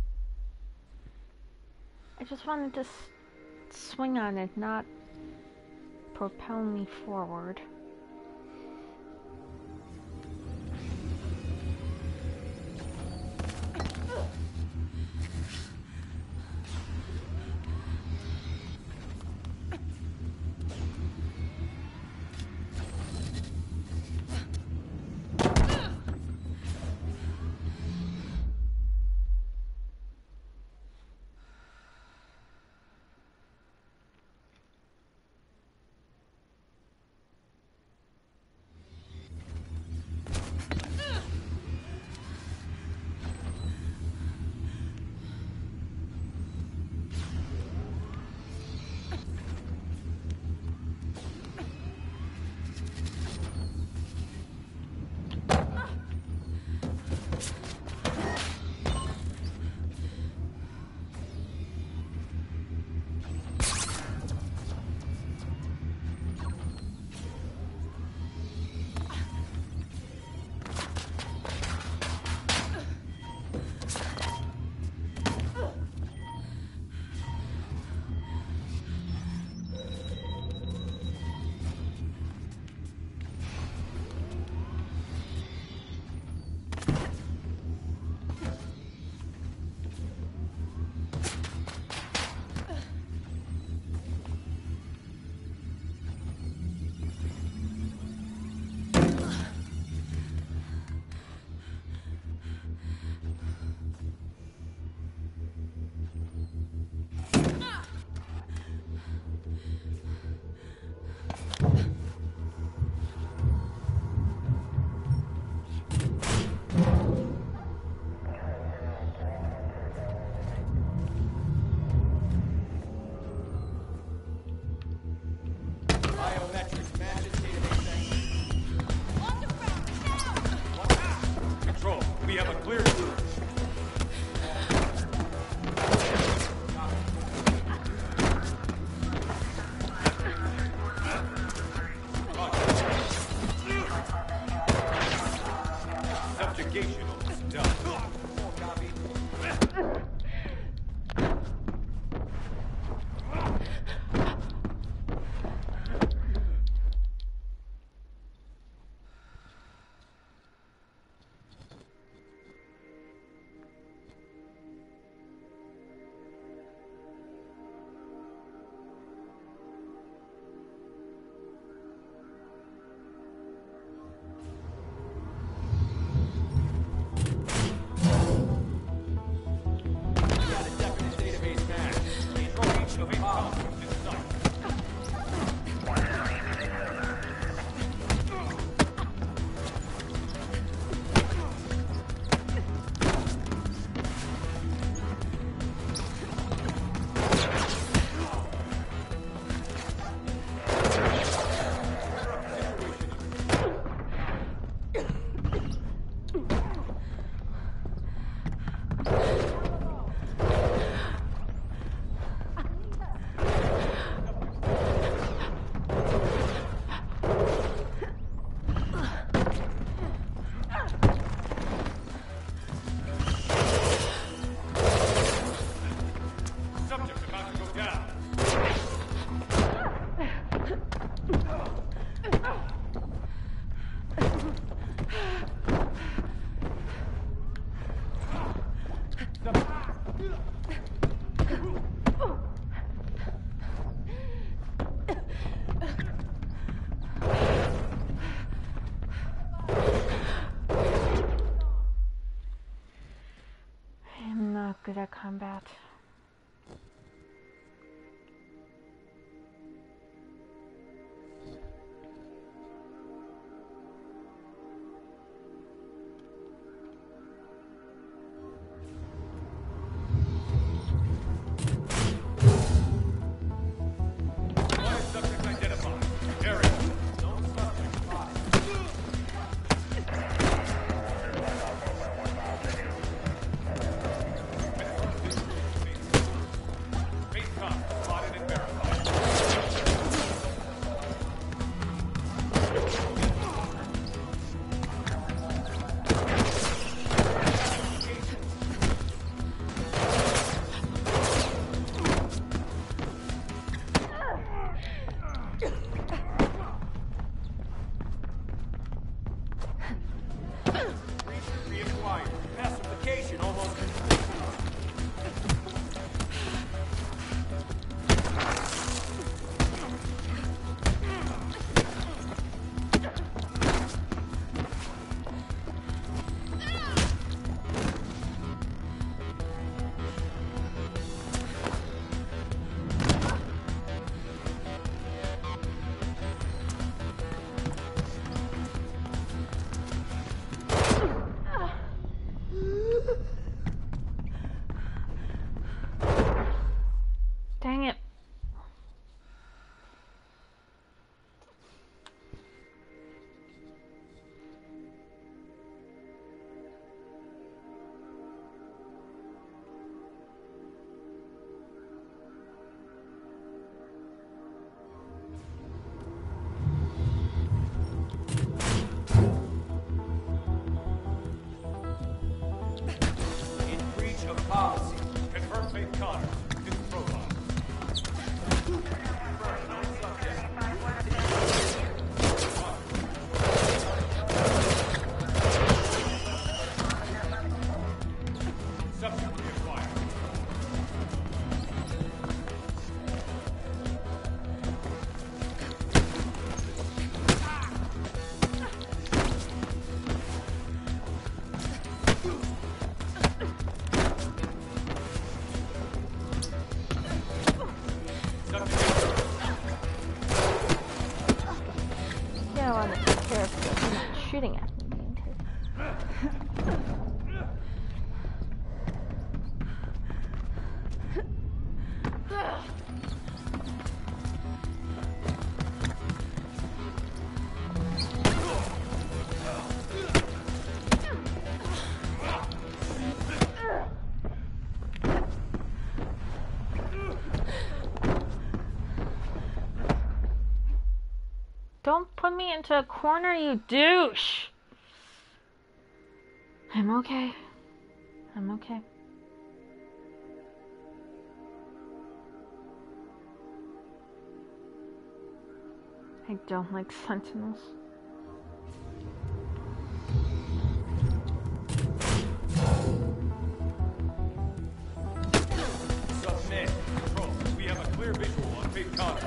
I just wanted to s swing on it, not propel me forward. Good at combat. Dang it. In breach of policy. Confirm Faith Connor. Hidden profile. Subject reacquired. Yeah, I want to take care of this. He's not shooting at me. Don't put me into a corner, you douche! I'm okay. I'm okay. I don't like sentinels. Submit. Control. We have a clear visual on Faith Connor.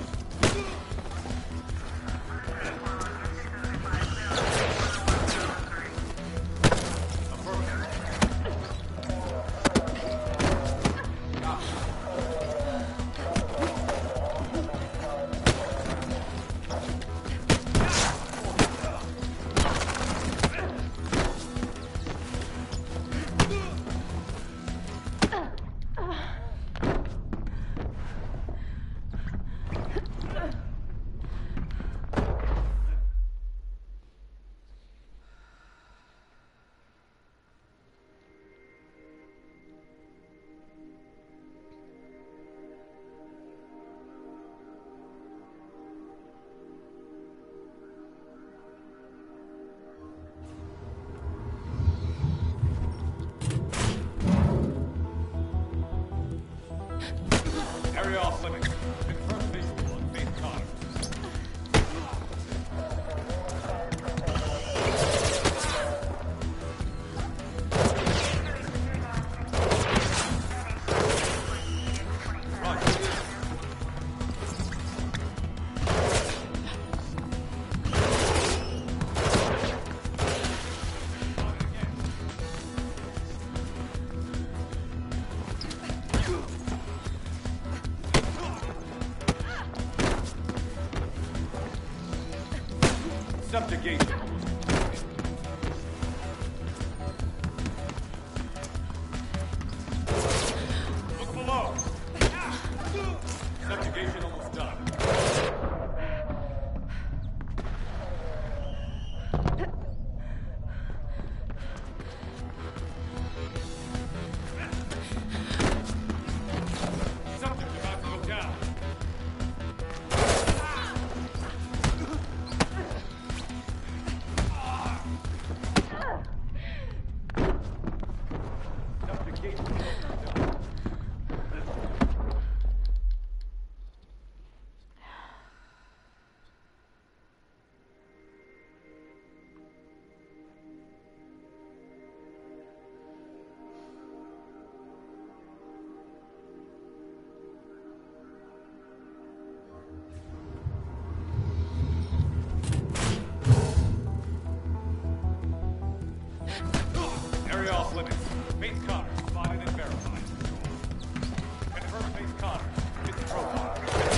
Subjugation. Look below. Subjugation almost done. Subject about to go down. Area off limits. Base Connor, spotted and verified. Confirm Base Connor. Hit the profile.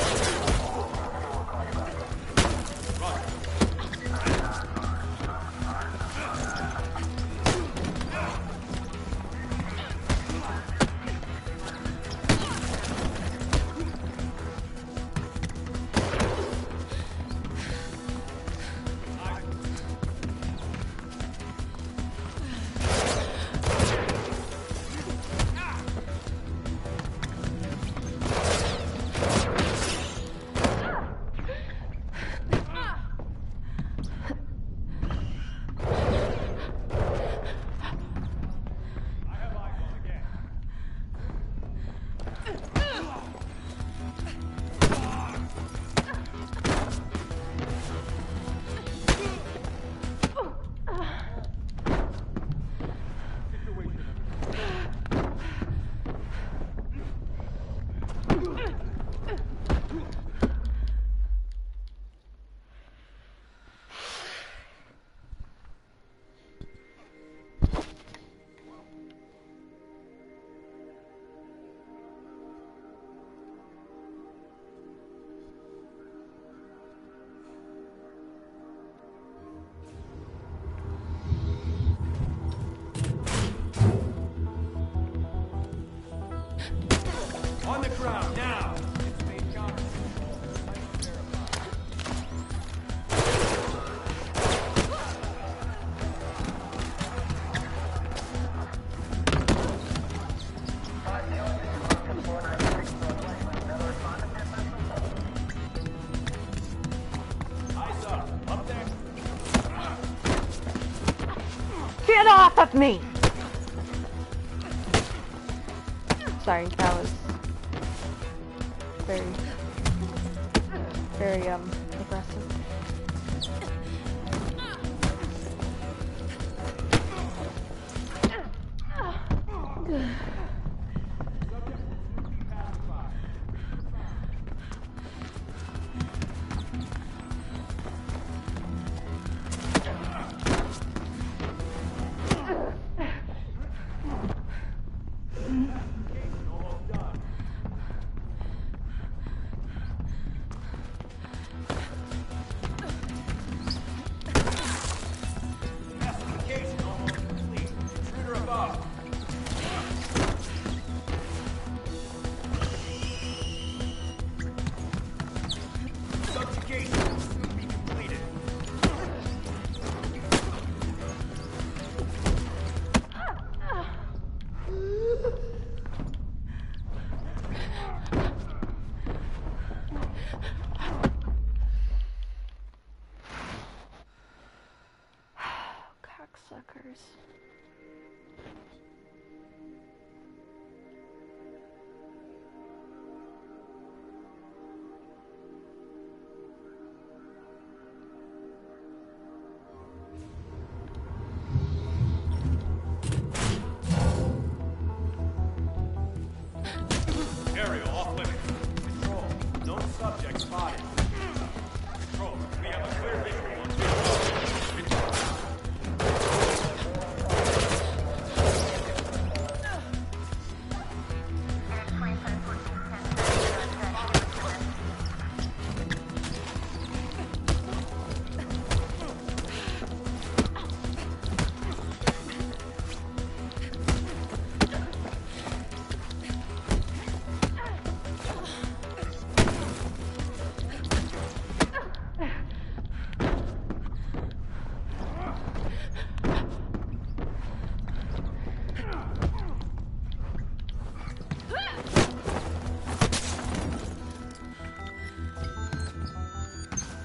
On the ground, now! It's Base Connor. Eyes up. Up there. Get off of me! Sorry, that was very, very, um, aggressive.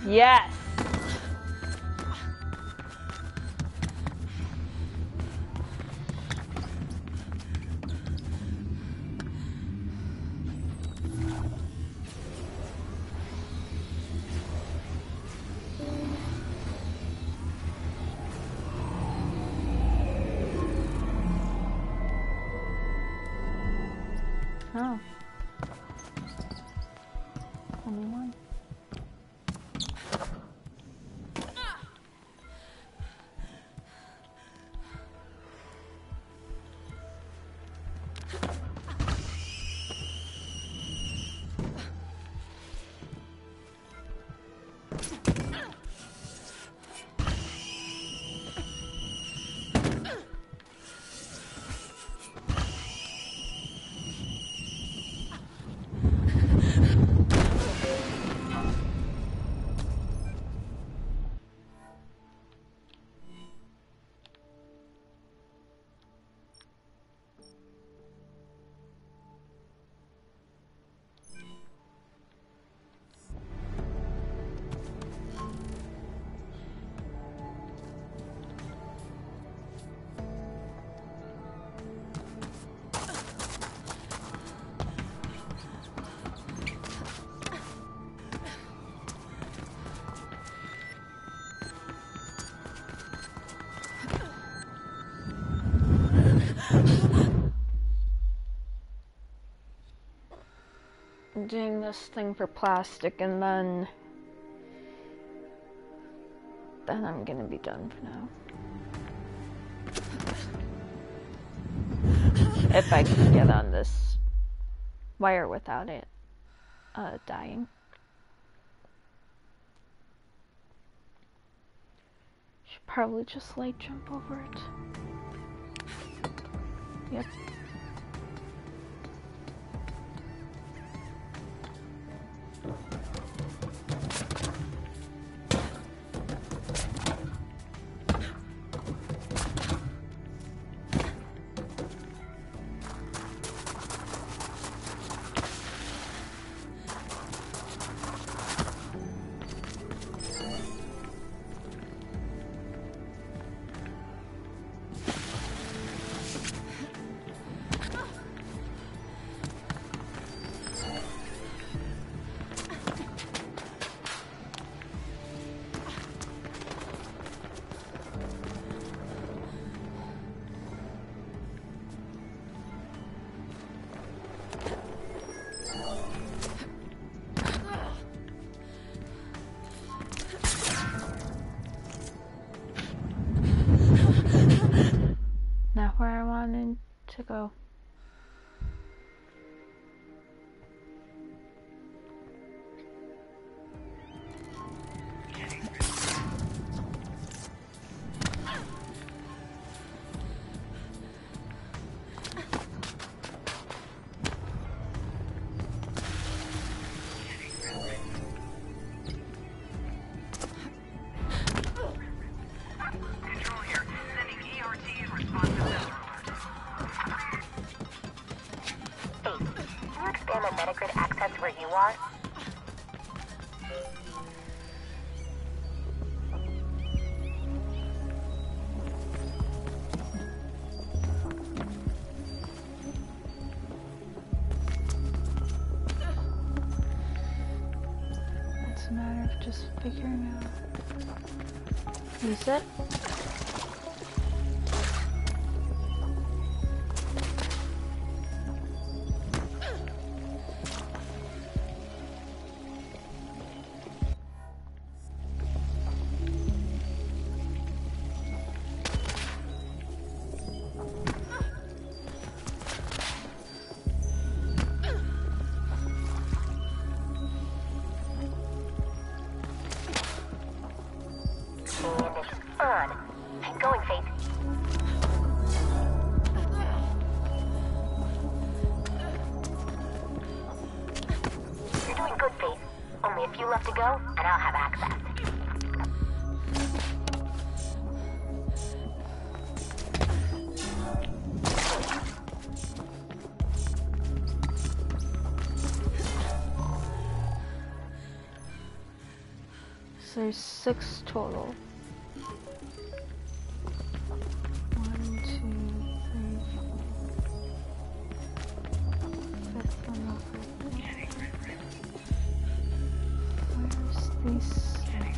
Yes! Oh. Only one. Doing this thing for plastic, and then then I'm gonna be done for now. If I can get on this wire without it uh, dying. Should probably just light jump over it. Yep. Not where I wanted to go. Metagrid access where you are? It's a matter of just figuring out. Use it. So there's six total. One, two, three, four. Fifth one over there. Where's these six?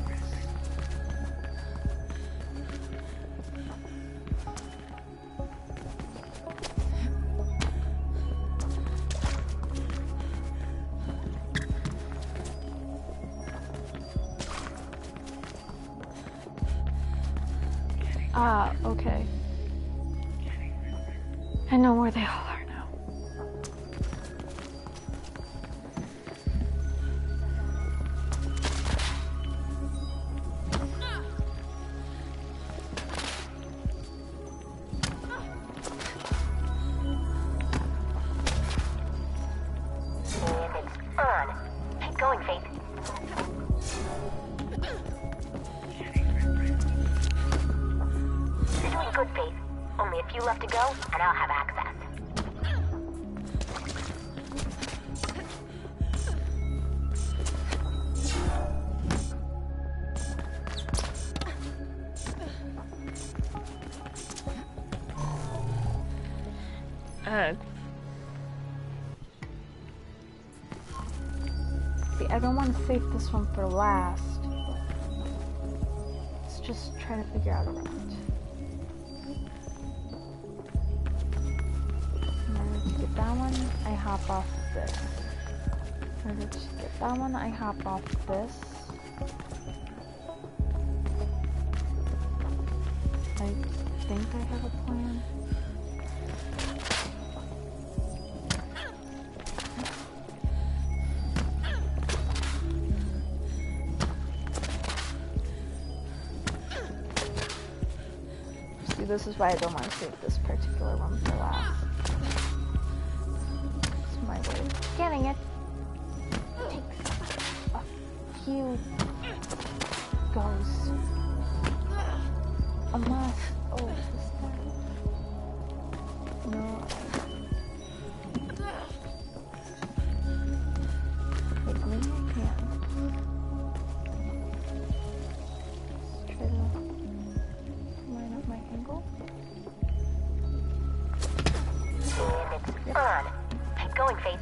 Ah, okay. I know where they all are now. It's on. Keep going, Faith. You're doing good, Faith. Only a few left to go, and I'll have access. Uh. See, I don't want to save this one for last. Let's just try to figure out a route. In order to get that one, I hop off this. In order to get that one, I hop off this. I think I have a plan. This is why I don't want to save this particular one for last. It's my way of getting it. It takes a few goes. A must. Oh, is that? No. Wait, maybe I can. Let's try to line up my angle. It's on. Keep going, Faith.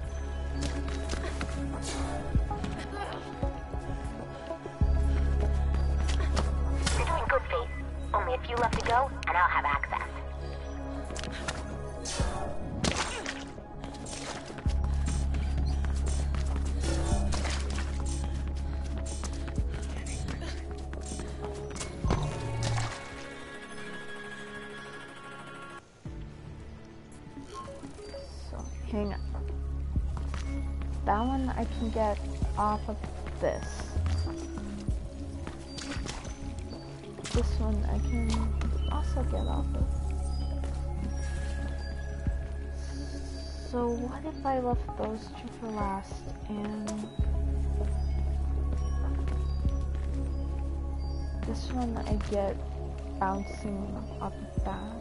You're doing good, Faith. Only a few left to go, and I'll have access. Hang on. That one I can get off of this. This one I can also get off of. So what if I left those two for last and this one I get bouncing off of that.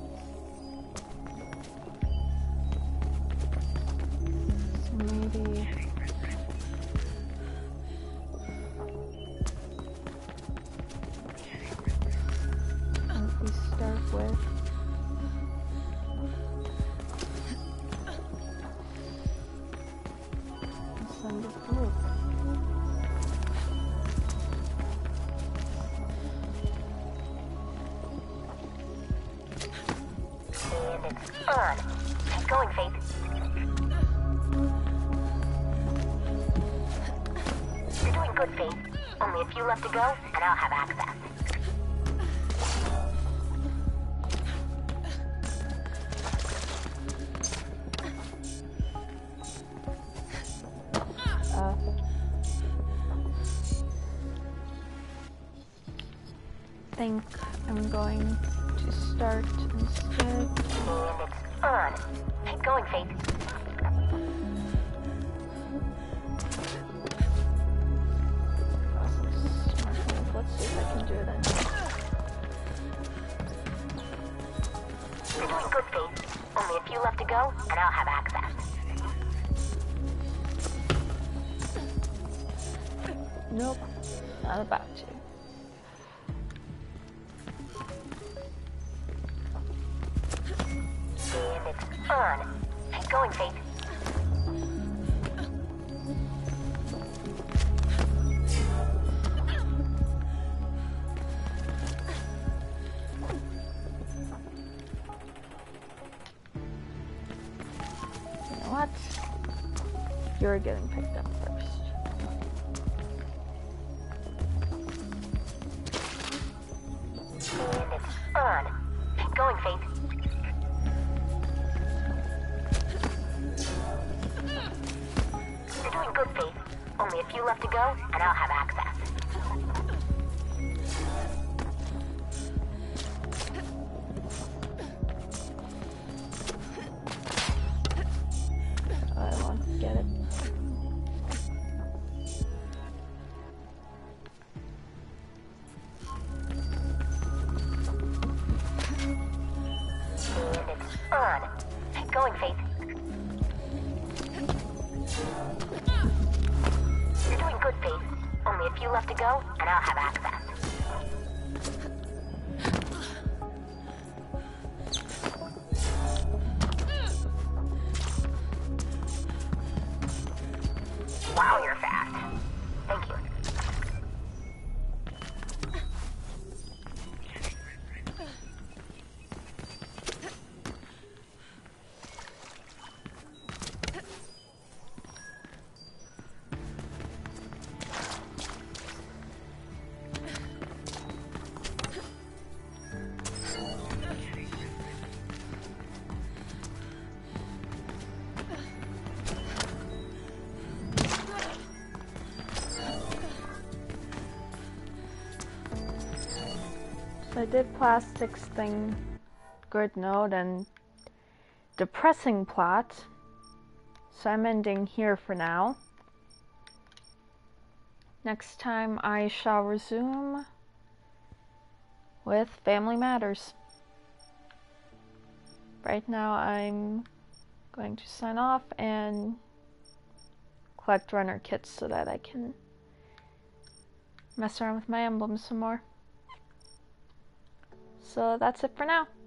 Maybe and we start with send it through. And it's on. Keep going, Faith. Good, Faith. Only a few left to go, and I'll have access. Uh, think I'm going to start instead. And it's on. Keep going, Faith. Let's see if I can do it then. You're doing good, Faith. Only a few left to go, and I'll have access. Nope. Not about to. And it's on. Keep going, Faith. You know what? You're getting picked up first. And it's on. Keep going, Faith. You're doing good, Faith. Only a few left to go, and I'll have access. I want to get it. And it's on. Keep going, Faith. You're doing good, Faith. Only a few left to go, and I'll have access. Wow, you're fast. Thank you. So I did plastics thing, good note, and depressing plot. So I'm ending here for now. Next time I shall resume with Family Matters. Right now I'm going to sign off and collect runner kits so that I can mess around with my emblems some more. So that's it for now.